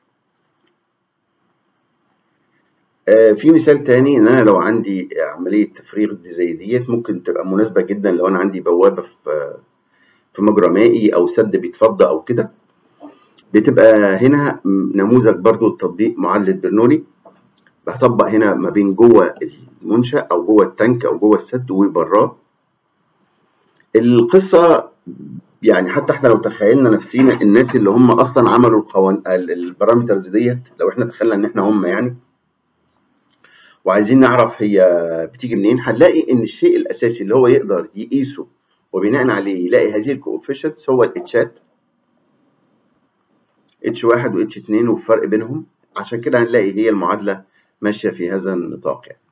آه في مثال تاني ان انا لو عندي عمليه تفريغ دي زي ديت ممكن تبقى مناسبه جدا لو انا عندي بوابه في في مجرى مائي او سد بيتفضى او كده. بتبقى هنا نموذج برضو لتطبيق معادله برنولي. بطبق هنا ما بين جوه المنشأ او جوه التانك او جوه السد وبراه. القصه يعني حتى احنا لو تخيلنا نفسينا الناس اللي هم اصلا عملوا القوانين البارامترز ديت، لو احنا تخيلنا ان احنا هم يعني وعايزين نعرف هي بتيجي منين، هنلاقي ان الشيء الاساسي اللي هو يقدر يقيسه وبناء عليه يلاقي هذه الكوفيشنتس هو الاتشات اتش واحد واتش اتنين والفرق بينهم. عشان كده هنلاقي هي المعادله ماشيه في هذا النطاق يعني.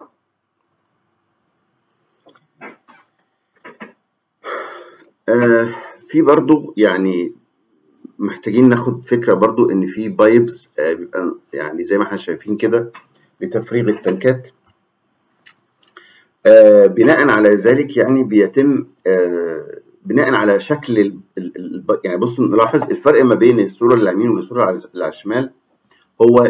آه في برضو يعني محتاجين ناخد فكره برضو ان في بايبس آه بيبقى يعني زي ما احنا شايفين كده لتفريغ التنكات. آه بناء على ذلك يعني بيتم آه بناء على شكل ال ال يعني بصوا نلاحظ الفرق ما بين الصوره اللي على اليمين والصوره اللي على الشمال هو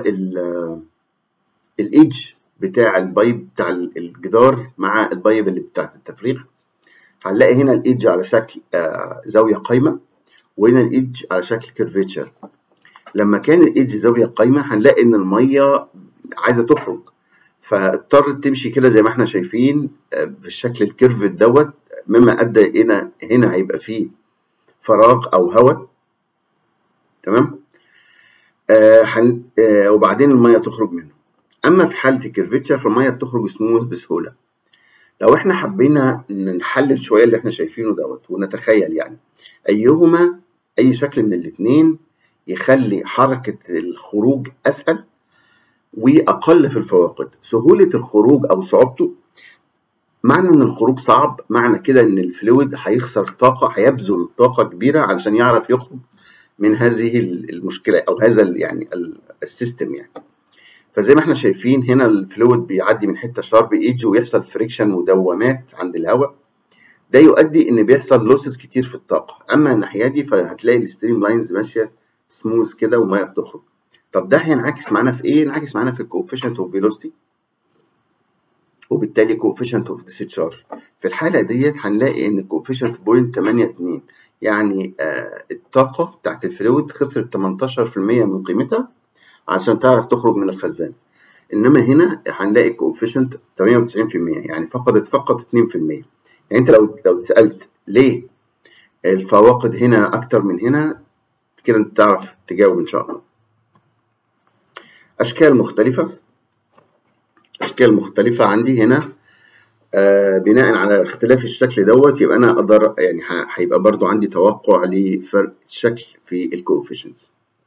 الايدج بتاع البايب بتاع الجدار مع البايب اللي بتاعت التفريغ. هنلاقي هنا الايدج على شكل آه زاويه قايمه، وهنا الايدج على شكل كيرفيتشر. لما كان الايدج زاويه قايمه هنلاقي ان الميه عايزه تخرج، فاضطرت تمشي كده زي ما احنا شايفين بالشكل الكيرف دوت، مما ادى هنا هنا هيبقى فيه فراغ او هواء. تمام. آه حن آه وبعدين الميه تخرج منه. اما في حاله الكيرفيتشر فالميه بتخرج سموث بسهوله. لو احنا حبينا نحلل شويه اللي احنا شايفينه دوت ونتخيل يعني ايهما اي شكل من الاثنين يخلي حركه الخروج اسهل واقل في الفواقد. سهوله الخروج او صعوبته، معنى ان الخروج صعب معنى كده ان الفلويد هيخسر طاقه، هيبذل طاقه كبيره علشان يعرف يخرج من هذه المشكله او هذا يعني السيستم يعني. فزي ما احنا شايفين هنا الفلويد بيعدي من حته شارب ايدج ويحصل فريكشن ودوامات عند الهواء، ده يؤدي ان بيحصل لوسز كتير في الطاقه. اما الناحيه دي فهتلاقي الستريم لاينز ماشيه سموث كده وميه بتخرج. طب ده هينعكس معانا في ايه؟ ينعكس معانا في الكوفيشنت اوف فيلوسيتي وبالتالي كوفيشنت اوف ديسشارج. في الحاله ديت هنلاقي ان الكوفيشنت صفر تمانية اتنين، يعني آه الطاقه بتاعت الفلويد خسرت تمنتاشر في المية من قيمتها عشان تعرف تخرج من الخزان. انما هنا هنلاقي الكوفيشنت ثمانية وتسعين في المية، يعني فقدت فقط اتنين في المية. يعني انت لو لو اتسالت ليه الفواقد هنا اكتر من هنا، كده انت تعرف تجاوب ان شاء الله. اشكال مختلفه، اشكال مختلفه عندي هنا. آه بناء على اختلاف الشكل دوت يبقى انا اقدر يعني هيبقى برضو عندي توقع لفرق الشكل في الكوفيشنت.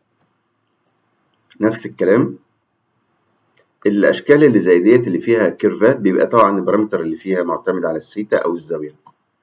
نفس الكلام الاشكال اللي زي ديت اللي فيها كيرفات بيبقى طبعا البارامتر اللي فيها معتمد على الثيتا او الزاويه.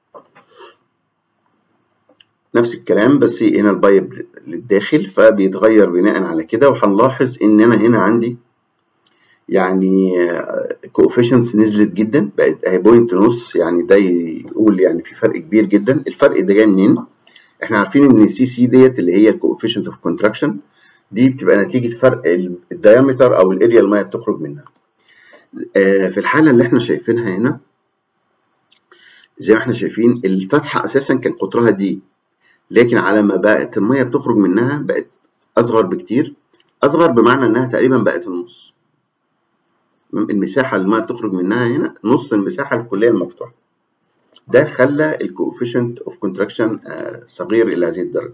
نفس الكلام بس هنا البايب للداخل فبيتغير بناء على كده. وهنلاحظ ان انا هنا عندي يعني كوفيشنتس نزلت جدا، بقت اهي بوينت ونص، يعني ده يقول يعني في فرق كبير جدا. الفرق ده جاي منين؟ احنا عارفين ان السي سي ديت اللي هي الكوفيشنت اوف كونتراكشن دي بتبقى نتيجه فرق الدايمتر او الاريا الميه بتخرج منها. آه في الحاله اللي احنا شايفينها هنا زي ما احنا شايفين الفتحه اساسا كان قطرها دي، لكن على ما بقت الميه بتخرج منها بقت اصغر بكتير. اصغر بمعنى انها تقريبا بقت النص. المساحه اللي الميه بتخرج منها هنا نص المساحه الكليه المفتوحه. ده خلى الكوفيشنت اوف كونتراكشن صغير الى هذه الدرجه.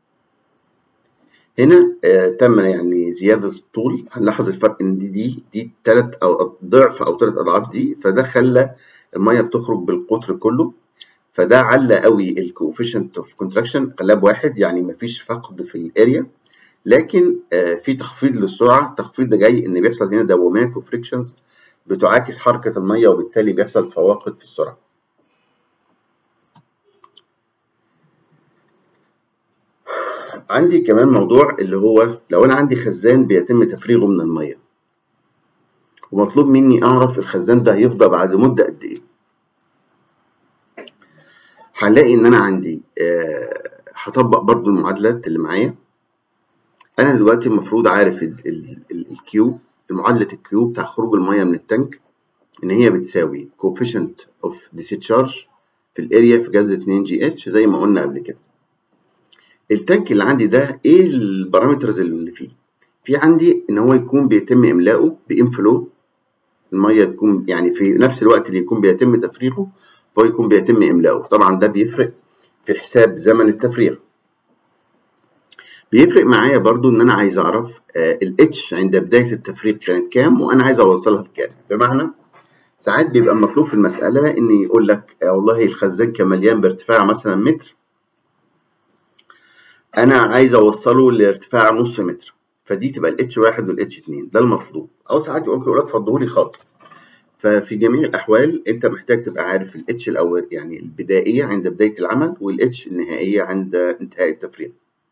هنا آه تم يعني زياده الطول. هنلاحظ الفرق ان دي دي دي ثلاث او ضعف او ثلاث اضعاف دي، فده خلى الميه بتخرج بالقطر كله، فده علّى قوي الكوفيشنت اوف كونتراكشن، خلاه بواحد، يعني مفيش فقد في الاريا، لكن آه في تخفيض للسرعه. التخفيض ده جاي ان بيحصل هنا دوامات وفريكشنز بتعاكس حركه الميه، وبالتالي بيحصل فواقد في السرعه. عندي كمان موضوع اللي هو لو انا عندي خزان بيتم تفريغه من الميه، ومطلوب مني اعرف الخزان ده هيفضى بعد مده قد ايه. هنلاقي ان انا عندي هطبق آه برضو المعادلات اللي معايا. انا دلوقتي المفروض عارف الكيو، معادله الكيو بتاع خروج الميه من التانك، ان هي بتساوي coefficient of discharge في الاريا في جذر اتنين جي اتش زي ما قلنا قبل كده. التانك اللي عندي ده ايه البارامترز اللي فيه؟ في عندي ان هو يكون بيتم املاؤه بانفلو، الميه تكون يعني في نفس الوقت اللي يكون بيتم تفريغه فهو يكون بيتم املاؤه. طبعا ده بيفرق في حساب زمن التفريغ. بيفرق معايا برضو ان انا عايز اعرف آه الاتش عند بدايه التفريغ كانت كام، وانا عايز اوصلها لكام. بمعنى ساعات بيبقى مطلوب في المساله ان يقول لك آه والله الخزان كان مليان بارتفاع مثلا متر، انا عايز اوصله لارتفاع نص متر، فدي تبقى الاتش واحد والاتش اتنين، ده المطلوب. او ساعات يقول لك فضهولي خالص. ففي جميع الاحوال انت محتاج تبقى عارف الاتش الاول يعني البدائيه عند بدايه العمل، والاتش النهائيه عند انتهاء التفريغ.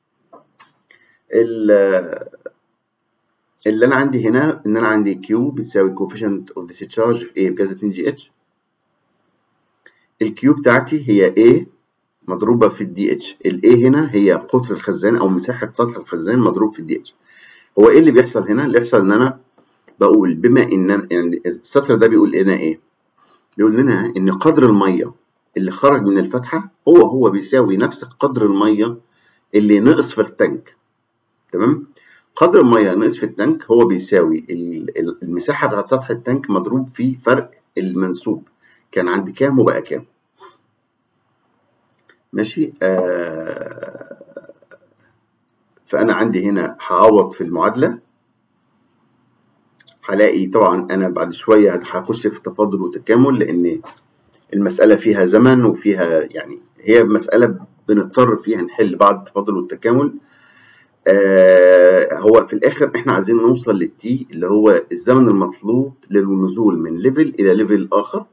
اللي انا عندي هنا ان انا عندي كيو بتساوي coefficient of discharge في A بجذر اتنين جي اتش. الكيو بتاعتي هي A مضروبه في الدي اتش. الاي هنا هي قطر الخزان او مساحه سطح الخزان مضروب في الدي اتش. هو ايه اللي بيحصل هنا؟ اللي بيحصل ان انا بقول بما ان أنا يعني السطر ده بيقول لنا ايه؟ بيقول لنا ان قدر الميه اللي خرج من الفتحه هو هو بيساوي نفس قدر الميه اللي نقص في التانك. تمام؟ قدر الميه نقص في التانك هو بيساوي المساحه بتاعت سطح التانك مضروب في فرق المنسوب، كان عند كام وبقى كام. ماشي. آه فانا عندي هنا هعوض في المعادله، هلاقي طبعا انا بعد شويه هخش في تفاضل وتكامل، لان المساله فيها زمن وفيها يعني هي مساله بنضطر فيها نحل بعد التفاضل والتكامل. آه هو في الاخر احنا عايزين نوصل للتي اللي هو الزمن المطلوب للنزول من ليفل الى ليفل اخر.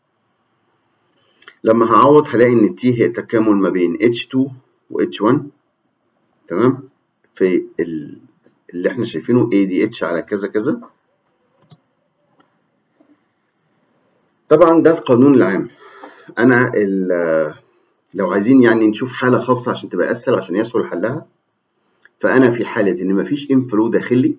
لما هعوض هلاقي ان التي هي تكامل ما بين اتش اتنين و اتش واحد. تمام؟ في اللي احنا شايفينه اي دي اتش على كذا كذا. طبعا ده القانون العام. انا لو عايزين يعني نشوف حاله خاصه عشان تبقى اسهل عشان يسهل حلها، فانا في حاله ان مفيش انفلو داخلي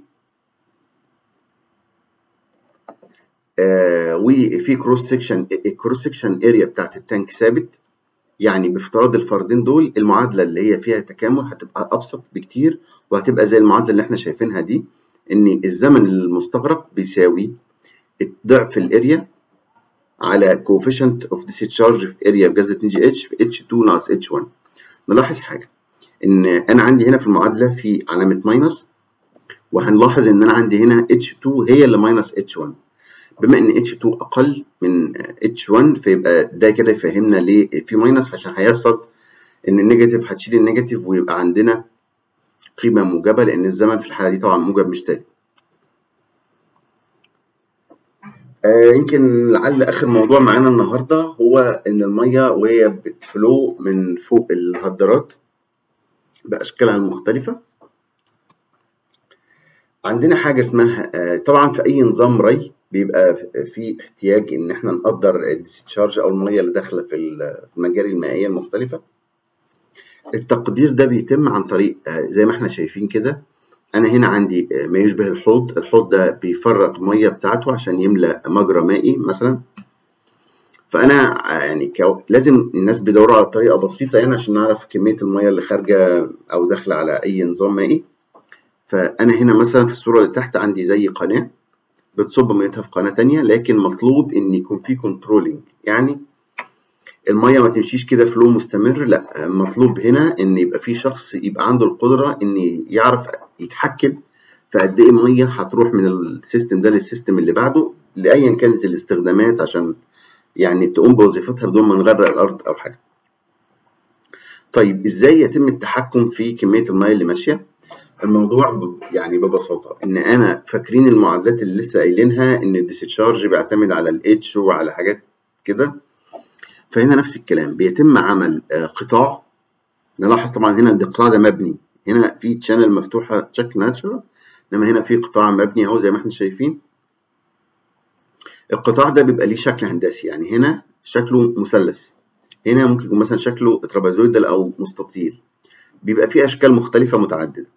آه وفي كروس سكشن، الكروس سكشن اريا بتاعت التانك ثابت، يعني بافتراض الفردين دول المعادله اللي هي فيها تكامل هتبقى ابسط بكتير، وهتبقى زي المعادله اللي احنا شايفينها دي ان الزمن المستغرق بيساوي ضعف الاريا على coefficient of discharge في اريا بجذر اتنين جي اتش في اتش اتنين ناقص اتش واحد. نلاحظ حاجه ان انا عندي هنا في المعادله في علامه ماينس، وهنلاحظ ان انا عندي هنا اتش اتنين هي اللي ماينس اتش واحد. بما ان اتش اتنين اقل من اتش واحد فيبقى ده كده يفهمنا ليه في ماينس، عشان هيحصل ان النيجاتيف هتشيل النيجاتيف ويبقى عندنا قيمه موجبه، لان الزمن في الحاله دي طبعا موجب مش سالب. آه يمكن لعل اخر موضوع معانا النهارده هو ان الميه وهي بتفلو من فوق الهدرات باشكالها المختلفه، عندنا حاجه اسمها آه طبعا في اي نظام ري بيبقى في احتياج ان احنا نقدر الديسشارج او الميه اللي داخله في المجاري المائيه المختلفه. التقدير ده بيتم عن طريق آه زي ما احنا شايفين كده، انا هنا عندي آه ما يشبه الحوض، الحوض ده بيفرغ الميه بتاعته عشان يملأ مجرى مائي مثلا. فانا يعني لازم الناس بيدوروا على طريقه بسيطه يعني عشان نعرف كميه الميه اللي خارجه او داخله على اي نظام مائي. فانا هنا مثلا في الصوره اللي تحت عندي زي قناه بتصب ميتها في قناه ثانيه، لكن مطلوب ان يكون في كنترولنج، يعني الميه ما تمشيش كده فلو مستمر، لا مطلوب هنا ان يبقى في شخص يبقى عنده القدره ان يعرف يتحكم في قد ايه ميه هتروح من السيستم ده للسيستم اللي بعده لايا كانت الاستخدامات، عشان يعني تقوم بوظيفتها بدون ما نغرق الارض او حاجه. طيب ازاي يتم التحكم في كميه الميه اللي ماشيه؟ الموضوع يعني ببساطه ان انا فاكرين المعادلات اللي لسه قايلينها ان الديسشارج بيعتمد على الاتش وعلى حاجات كده، فهنا نفس الكلام بيتم عمل قطاع. نلاحظ طبعا هنا القطاع ده مبني، هنا في تشانل مفتوحه بشكل ناتشورال، انما هنا في قطاع مبني اهو زي ما احنا شايفين. القطاع ده بيبقى ليه شكل هندسي، يعني هنا شكله مثلث، هنا ممكن يكون مثلا شكله ترابيزويدال او مستطيل، بيبقى فيه اشكال مختلفه متعدده.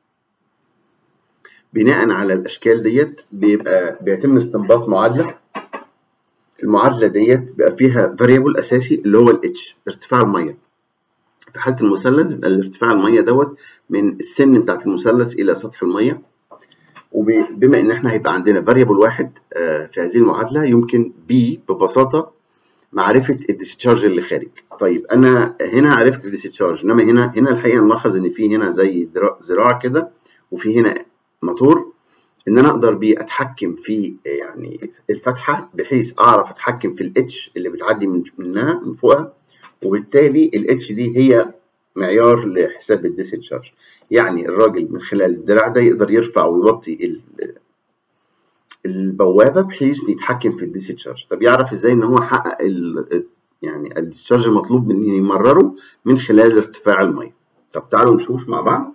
بناء على الاشكال ديت بيبقى بيتم استنباط معادله. المعادله ديت بيبقى فيها فاريبل اساسي اللي هو الاتش، ارتفاع الميه. في حاله المثلث بيبقى الارتفاع الميه دوت من السن بتاعت المثلث الى سطح الميه. وبما ان احنا هيبقى عندنا فاريبل واحد في هذه المعادله، يمكن بي ببساطه معرفه الديسشارج اللي خارج. طيب انا هنا عرفت الديسشارج، انما هنا هنا الحقيقه نلاحظ ان في هنا زي ذراع كده وفي هنا موتور، ان انا اقدر بيه اتحكم في يعني الفتحه بحيث اعرف اتحكم في الاتش اللي بتعدي من منها من فوقها، وبالتالي الاتش دي هي معيار لحساب الديسشارج. يعني الراجل من خلال الدراع ده يقدر يرفع ويوطي البوابه بحيث يتحكم في الديسشارج. طب يعرف ازاي ان هو حقق يعني الديسشارج المطلوب منه يمرره؟ من خلال ارتفاع الميه. طب تعالوا نشوف مع بعض.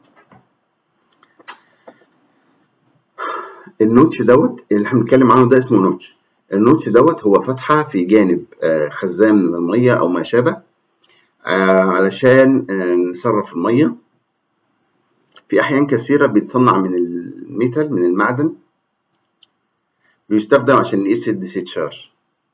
النوتش دوت اللي احنا بنتكلم عنه ده اسمه نوتش. النوتش دوت هو فتحه في جانب خزان من الميه او ما شابه، علشان نصرف الميه. في احيان كثيره بيتصنع من الميتال، من المعدن، بيستخدم عشان نقيس الديسشارج.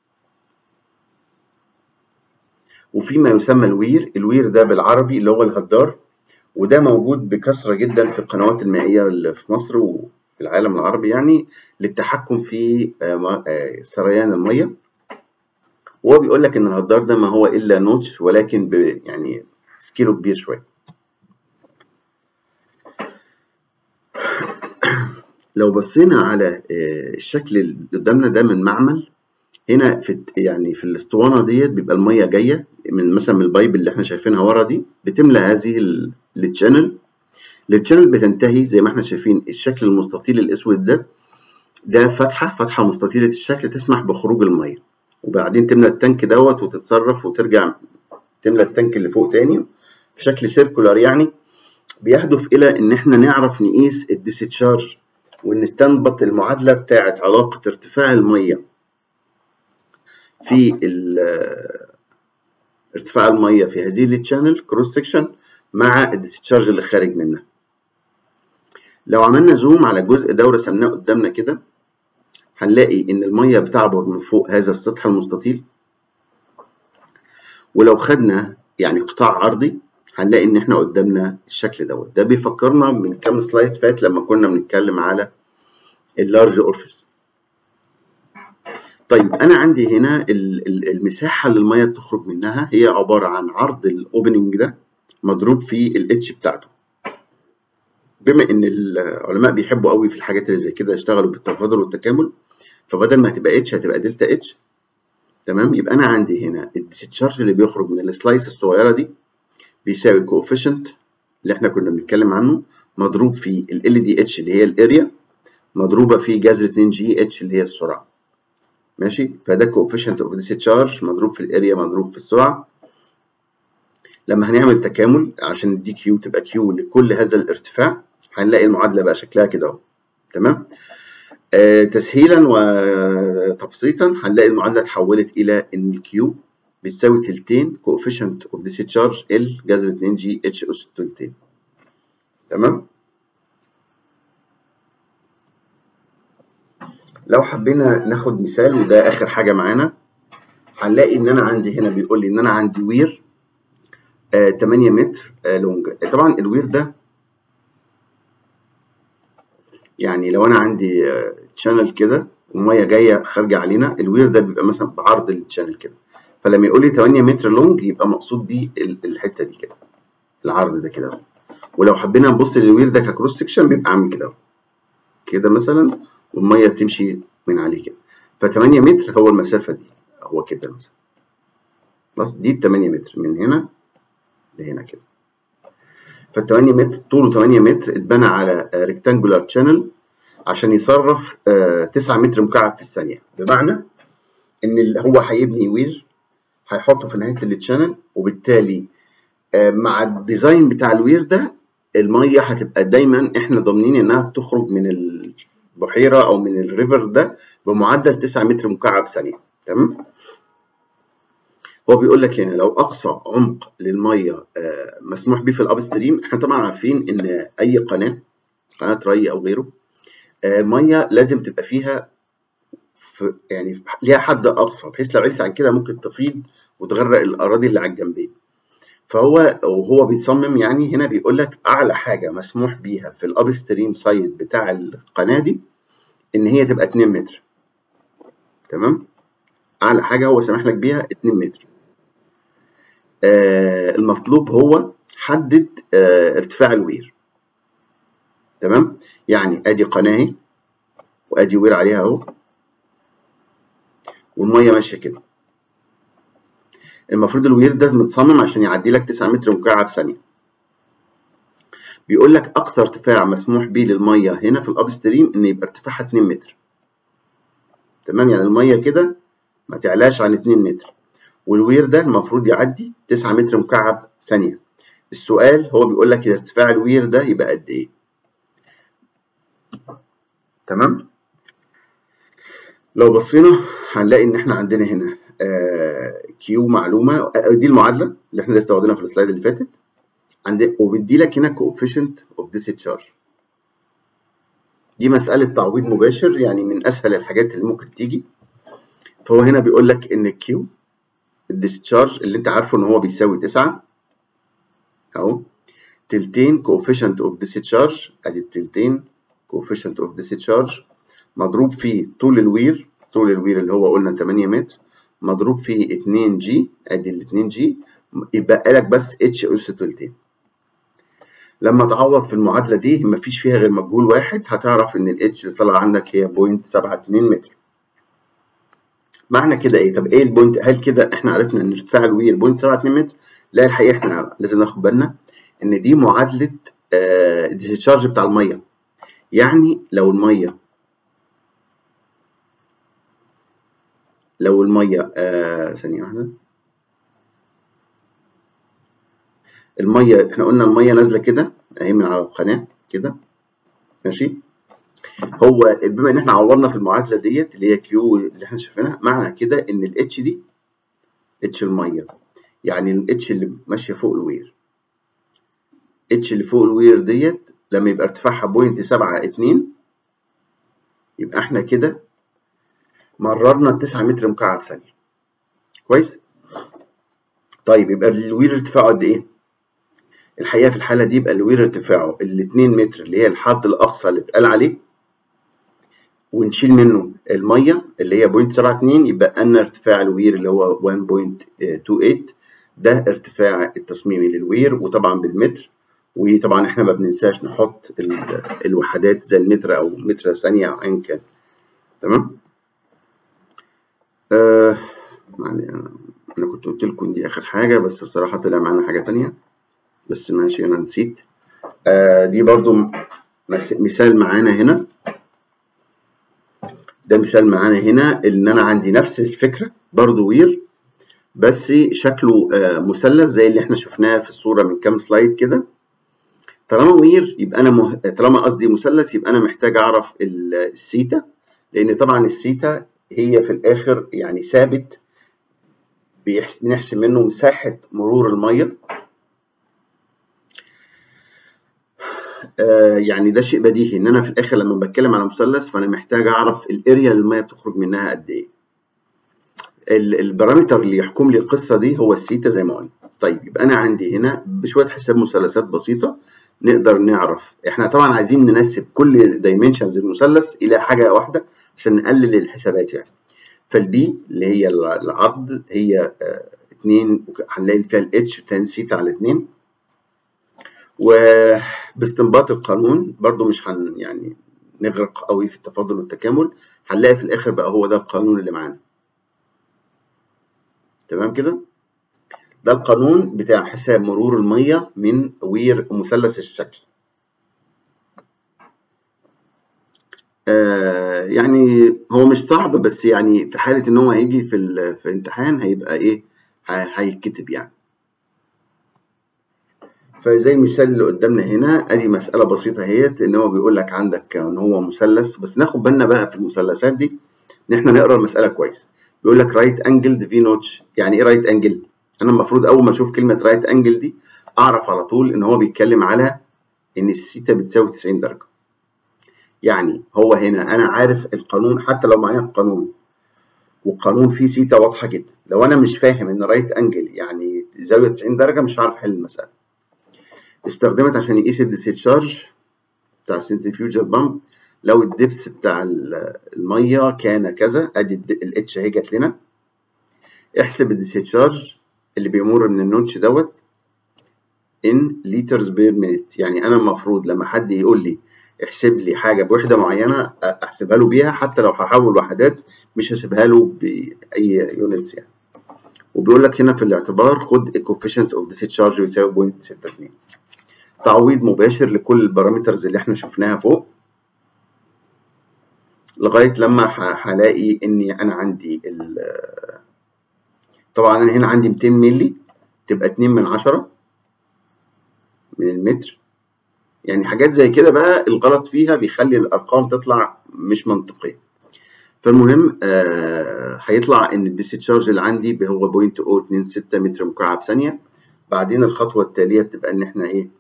وفي ما يسمى الوير. الوير ده بالعربي اللي هو الهدار، وده موجود بكثره جدا في القنوات المائيه اللي في مصر وفي العالم العربي، يعني للتحكم في سريان الميه. وهو بيقول لك ان الهدار ده ما هو الا نوتش، ولكن ب يعني سكيله كبير شويه. لو بصينا على الشكل اللي قدامنا ده من معمل، هنا في يعني في الاسطوانه ديت بيبقى الميه جايه من مثلا من البايب اللي احنا شايفينها ورا دي، بتملى هذه التشانل. التشانل بتنتهي زي ما احنا شايفين الشكل المستطيل الاسود ده، ده فتحه فتحه مستطيله الشكل تسمح بخروج الميه، وبعدين تملى التانك دوت وتتصرف وترجع تملى التانك اللي فوق تاني في شكل سيركولار، يعني بيهدف الى ان احنا نعرف نقيس الديسشارج ونستنبط المعادله بتاعه علاقه ارتفاع الميه في ارتفاع الميه في هذه التشانل كروس سكشن مع الديسشارج اللي خارج منها. لو عملنا زوم على الجزء ده ورسمناه قدامنا كده، هنلاقي ان الميه بتعبر من فوق هذا السطح المستطيل. ولو خدنا يعني قطاع عرضي هنلاقي ان احنا قدامنا الشكل دوت. ده بيفكرنا من كام سلايد فات لما كنا بنتكلم على اللارج اورفيس. طيب انا عندي هنا المساحه اللي الميه بتخرج منها هي عباره عن عرض الاوبننج ده مضروب في الاتش بتاعته. بما ان العلماء بيحبوا قوي في الحاجات اللي زي كده يشتغلوا بالتفاضل والتكامل، فبدل ما هتبقى اتش هتبقى دلتا اتش. تمام، يبقى انا عندي هنا الديسشارج اللي بيخرج من السلايس الصغيره دي بيساوي الكوفيشنت اللي احنا كنا بنتكلم عنه مضروب في ال دي اتش اللي هي الاريا مضروبه في جذر اتنين جي اتش اللي هي السرعه. ماشي، فده كوفيشنت اوف ديسشارج مضروب في الاريا مضروب في السرعه. لما هنعمل تكامل عشان الدي كيو تبقى كيو لكل هذا الارتفاع هنلاقي المعادله بقى شكلها كده اهو. تمام، آه تسهيلا وتبسيطا هنلاقي المعادله اتحولت الى ان الكيو بتساوي تلتين كوفيشنت اوف ديسشارج ال جذر اتنين جي اتش اس تلتين. تمام، لو حبينا ناخد مثال وده اخر حاجه معانا، هنلاقي ان انا عندي هنا بيقول لي ان انا عندي وير آه تمانية متر آه لونج. طبعا الوير ده يعني لو انا عندي آه تشانل كده وميه جايه خارجه علينا، الوير ده بيبقى مثلا بعرض التشانل كده، فلما يقول لي تمانية متر لونج يبقى مقصود بيه الحته دي كده، العرض ده كده. ولو حبينا نبص للوير ده ككروس سكشن بيبقى عامل كده كده مثلا، والميه بتمشي من عليه كده، ف تمانية متر هو المسافه دي، هو كده مثلا. خلاص، دي تمانية متر من هنا لهنا كده. فال تمانية متر طوله تمانية متر اتبنى على ريكتانجولار تشانل عشان يصرف تسعة متر مكعب في الثانيه، بمعنى ان اللي هو هيبني وير هيحطه في نهايه التشانل، وبالتالي مع الديزاين بتاع الوير ده الميه هتبقى دايما احنا ضامنين انها تخرج من البحيره او من الريفر ده بمعدل تسعة متر مكعب ثانيه. تمام، هو بيقول لك هنا لو اقصى عمق للميه مسموح به في الاب ستريم، احنا طبعا عارفين ان اي قناه قناه ري او غيره ميه لازم تبقى فيها يعني ليها حد اقصى، بحيث لو علت عن كده ممكن تفيض وتغرق الاراضي اللي على الجنبين. فهو وهو بيصمم يعني هنا بيقول لك اعلى حاجه مسموح بيها في الاب ستريم سايد بتاع القناه دي ان هي تبقى اتنين متر. تمام، اعلى حاجه هو سامح لك بيها اتنين متر. آه المطلوب هو حدد آه ارتفاع الوير. تمام، يعني ادي قناه اهي وادي وير عليها اهو والميه ماشيه كده. المفروض الوير ده متصمم عشان يعدي لك تسعة متر مكعب ثانيه. بيقول لك اقصى ارتفاع مسموح بيه للميه هنا في الاب ستريم ان يبقى ارتفاعها اتنين متر. تمام، يعني الميه كده ما تعلاش عن اتنين متر، والوير ده المفروض يعدي تسعة متر مكعب ثانيه. السؤال هو بيقول لك ارتفاع الوير ده يبقى قد ايه. تمام، لو بصينا هنلاقي ان احنا عندنا هنا آه كيو معلومه، دي المعادله اللي احنا لسه واخدينها في السلايد اللي فاتت، عندك وبيدي لك هنا كوفيشنت اوف ديسشارج. دي مساله تعويض مباشر، يعني من اسهل الحاجات اللي ممكن تيجي. فهو هنا بيقول لك ان الكيو الديسشارج اللي انت عارفه ان هو بيساوي تسعة اهو، تلتين كوفيشنت اوف ديسشارج، ادي التلتين كوفيشنت اوف ديسشارج مضروب في طول الوير، طول الوير اللي هو قلنا تمانية متر مضروب في اتنين جي، ادي ال اتنين جي، يبقى لك بس اتش اس تلتين. لما تعوض في المعادله دي مفيش فيها غير مجهول واحد، هتعرف ان الاتش اللي طالعه عندك هي بوينت سبعة اتنين متر. معنى كده ايه؟ طب ايه البوينت؟ هل كده احنا عرفنا ان ارتفاع الوير بوينت سبعة اتنين متر؟ لا، الحقيقه احنا لازم ناخد بالنا ان دي معادله آه الديسشارج بتاع الميه. يعني لو الميه لو الميه آه ثانيه واحده، الميه احنا قلنا الميه نازله كده اهي من على القناه كده، ماشي. هو بما ان احنا عوضنا في المعادله ديت اللي هي كيو اللي احنا شايفينها، معنى كده ان الاتش دي اتش الميه، يعني الاتش اللي ماشيه فوق الوير، اتش اللي فوق الوير ديت لما يبقى ارتفاعها بوينت سبعة اتنين يبقى احنا كده مررنا تسعة متر مكعب ثانيه. كويس؟ طيب يبقى الوير ارتفاعه قد ايه؟ الحقيقه في الحاله دي يبقى الوير ارتفاعه ال اتنين متر اللي هي الحد الاقصى اللي اتقال عليه، ونشيل منه الميه اللي هي صفر فاصلة سبعة اتنين، يبقى لنا ارتفاع الوير اللي هو واحد فاصلة اتنين تمانية. ده ارتفاع التصميمي للوير، وطبعا بالمتر. وطبعا احنا ما بننساش نحط الوحدات زي المتر او متر ثانيه او ايا كان. تمام. آه يعني انا انا كنت قلت لكم دي اخر حاجه، بس الصراحه طلع معانا حاجه تانية، بس ماشي انا نسيت. آه دي برضو مثال معانا هنا. ده مثال معانا هنا ان انا عندي نفس الفكره برضو وير، بس شكله آه مثلث زي اللي احنا شفناه في الصوره من كام سلايد كده. طالما وير يبقى انا مه... طالما قصدي مثلث يبقى انا محتاج اعرف السيتا، لان طبعا السيتا هي في الاخر يعني ثابت بنحسب منه مساحه مرور الميه. آه يعني ده شيء بديهي ان انا في الاخر لما بتكلم على مثلث فانا محتاج اعرف الاريا اللي الميه بتخرج منها قد ايه. البارامتر اللي يحكم لي القصه دي هو السيتا زي ما قلنا. طيب يبقى انا عندي هنا بشويه حساب مثلثات بسيطه نقدر نعرف. احنا طبعا عايزين ننسب كل دايمنشنز المثلث الى حاجه واحده عشان نقلل الحسابات يعني. فالبي اللي هي العرض هي اتنين، هنلاقي فيها الاتش تان سيتا على اتنين. وباستنباط القانون برضو مش هن يعني نغرق قوي في التفاضل والتكامل، هنلاقي في الاخر بقى هو ده القانون اللي معانا. تمام كده. ده القانون بتاع حساب مرور الميه من وير مثلث الشكل. آه يعني هو مش صعب، بس يعني في حاله ان هو هيجي في في الامتحان هيبقى ايه، هيتكتب يعني. فزي المثال اللي قدامنا هنا، ادي مساله بسيطه اهيت، ان هو بيقول لك عندك ان هو مثلث، بس ناخد بالنا بقى في المثلثات دي ان احنا نقرا المساله كويس. بيقول لك رايت انجلد في نوتش. يعني ايه رايت انجل؟ انا المفروض اول ما اشوف كلمه رايت انجل دي اعرف على طول ان هو بيتكلم على ان الثيتا بتساوي تسعين درجه. يعني هو هنا انا عارف القانون، حتى لو معايا القانون والقانون فيه ثيتا واضحه جدا، لو انا مش فاهم ان رايت انجل يعني زاويه تسعين درجه مش هعرف احل المساله. استخدمت عشان يقيس الديسشارج بتاع السنتريفيوجال بامب. لو الدبس بتاع الميه كان كذا، ادي الاتش اهي جت لنا. احسب الديسشارج اللي بيمر من النوتش دوت ان لترز بير مينيت. يعني انا المفروض لما حد يقول لي احسب لي حاجه بوحده معينه احسبها له بيها، حتى لو هحول وحدات مش هسيبها له باي يونتس يعني. وبيقول لك هنا في الاعتبار خد الكوفيشنت اوف ديسشارج بيساوي صفر فاصلة ستة اتنين. تعويض مباشر لكل البارامترز اللي احنا شفناها فوق لغايه لما هلاقي اني انا عندي طبعا انا هنا عندي ميتين مللي تبقى اتنين من عشرة من المتر. يعني حاجات زي كده بقى الغلط فيها بيخلي الارقام تطلع مش منطقيه. فالمهم آه هيطلع ان الديسشارج اللي عندي هو صفر فاصلة صفر اتنين ستة متر مكعب ثانيه. بعدين الخطوه التاليه بتبقى ان احنا ايه،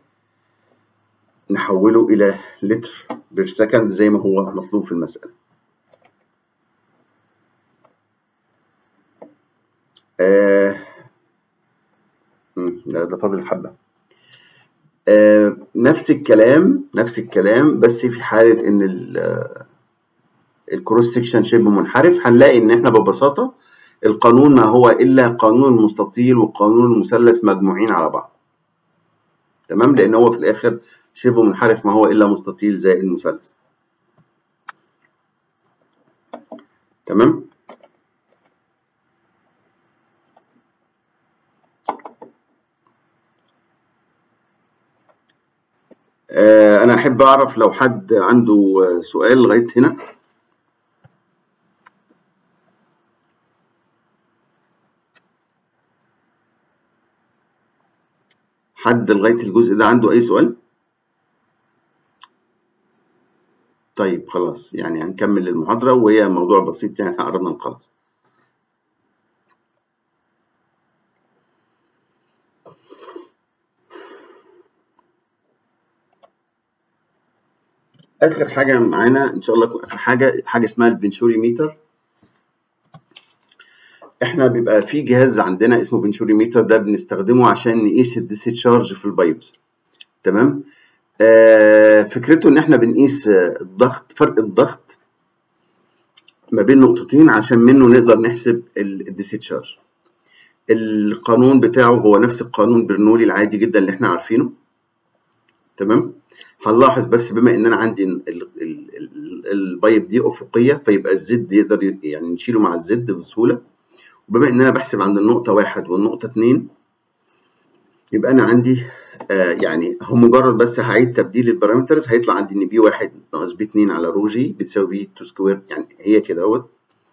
نحوله الى لتر بير سكند زي ما هو مطلوب في المساله. آه ده ده فاضل حبه. آه نفس الكلام نفس الكلام بس في حاله ان الكروس سكشن شبه منحرف، هنلاقي ان احنا ببساطه القانون ما هو الا قانون المستطيل وقانون المثلث مجموعين على بعض. تمام، لان هو في الاخر شبه منحرف ما هو الا مستطيل زائد المثلث. تمام. آه انا احب اعرف لو حد عنده سؤال لغايه هنا. حد لغايه الجزء ده عنده اي سؤال؟ طيب خلاص، يعني هنكمل المحاضره وهي موضوع بسيط يعني احنا قربنا نخلص. اخر حاجه معانا ان شاء الله اخر حاجه حاجه اسمها الفنشوري ميتر. احنا بيبقى في جهاز عندنا اسمه فنشوري ميتر، ده بنستخدمه عشان نقيس الديسشارج في البايبس. تمام. آه فكرته ان احنا بنقيس الضغط، فرق الضغط ما بين نقطتين عشان منه نقدر نحسب الديسيتشارج. القانون بتاعه هو نفس القانون برنولي العادي جدا اللي احنا عارفينه. تمام. هنلاحظ بس بما ان انا عندي البايب دي افقيه، فيبقى الزد يقدر يعني نشيله مع الزد بسهوله. وبما ان انا بحسب عند النقطه واحد والنقطه اتنين، يبقى انا عندي آه يعني هو مجرد بس هعيد تبديل البارامترز، هيطلع عندي ان بي واحد ناقص بي اتنين على رو جي بتساوي بي اتنين سكوير. يعني هي كده اهوت.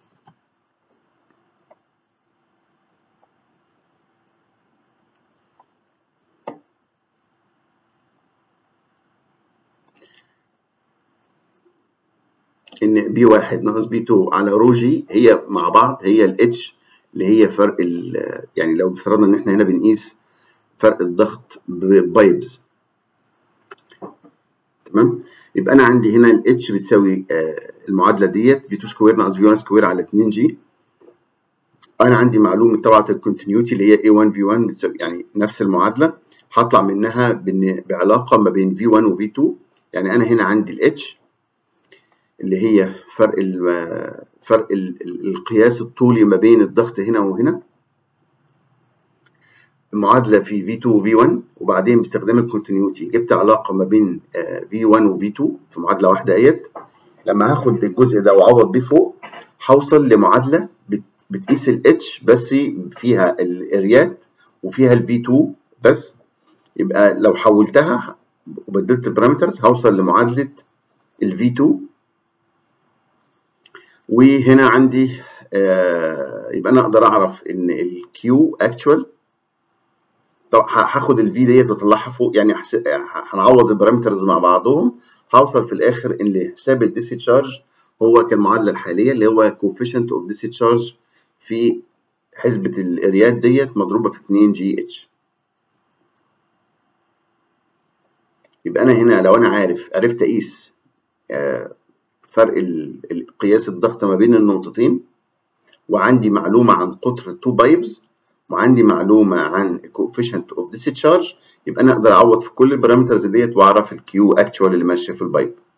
ان بي واحد ناقص بي اتنين على رو جي هي مع بعض هي الاتش اللي هي فرق يعني لو افترضنا ان احنا هنا بنقيس فرق الضغط ببايبز. تمام. يبقى انا عندي هنا الاتش بتساوي آه المعادله ديت بي اتنين سكوير ناقص بي واحد سكوير على اتنين جي. انا عندي معلومه طبعا الكونتينيوتي اللي هي اي واحد في واحد بتساوي يعني نفس المعادله، هطلع منها بعلاقه ما بين في واحد وفي اتنين. يعني انا هنا عندي الاتش اللي هي فرق ال فرق ال القياس الطولي ما بين الضغط هنا وهنا، المعادله في في اتنين وفي واحد، وبعدين باستخدام الكونتينيوتي جبت علاقه ما بين في واحد وفي اتنين في معادله واحده اهيت. لما هاخد الجزء ده واعوض بيه فوق، هوصل لمعادله بتقيس الاتش بس فيها الاريات وفيها الفي اتنين بس. يبقى لو حولتها وبدلت البارامترز هوصل لمعادله الفي اتنين. وهنا عندي آه يبقى انا اقدر اعرف ان الكيو اكتوال. طب هاخد الفي ديت واطلعها فوق، يعني هنعوض البارامترز مع بعضهم، هوصل في الاخر ان حساب الديسيتشارج هو كالمعادله الحاليه اللي هو coefficient of discharge في حسبه الاريات ديت مضروبه في اتنين جي اتش. يبقى انا هنا لو انا عارف عرفت اقيس آه فرق قياس الضغط ما بين النقطتين، وعندي معلومه عن قطر التو بايبز، وعندي معلومه عن coefficient of discharge، يبقى انا اقدر اعوض في كل البارامترز ديت واعرف الكيو اكتوال اللي ماشيه في البايب.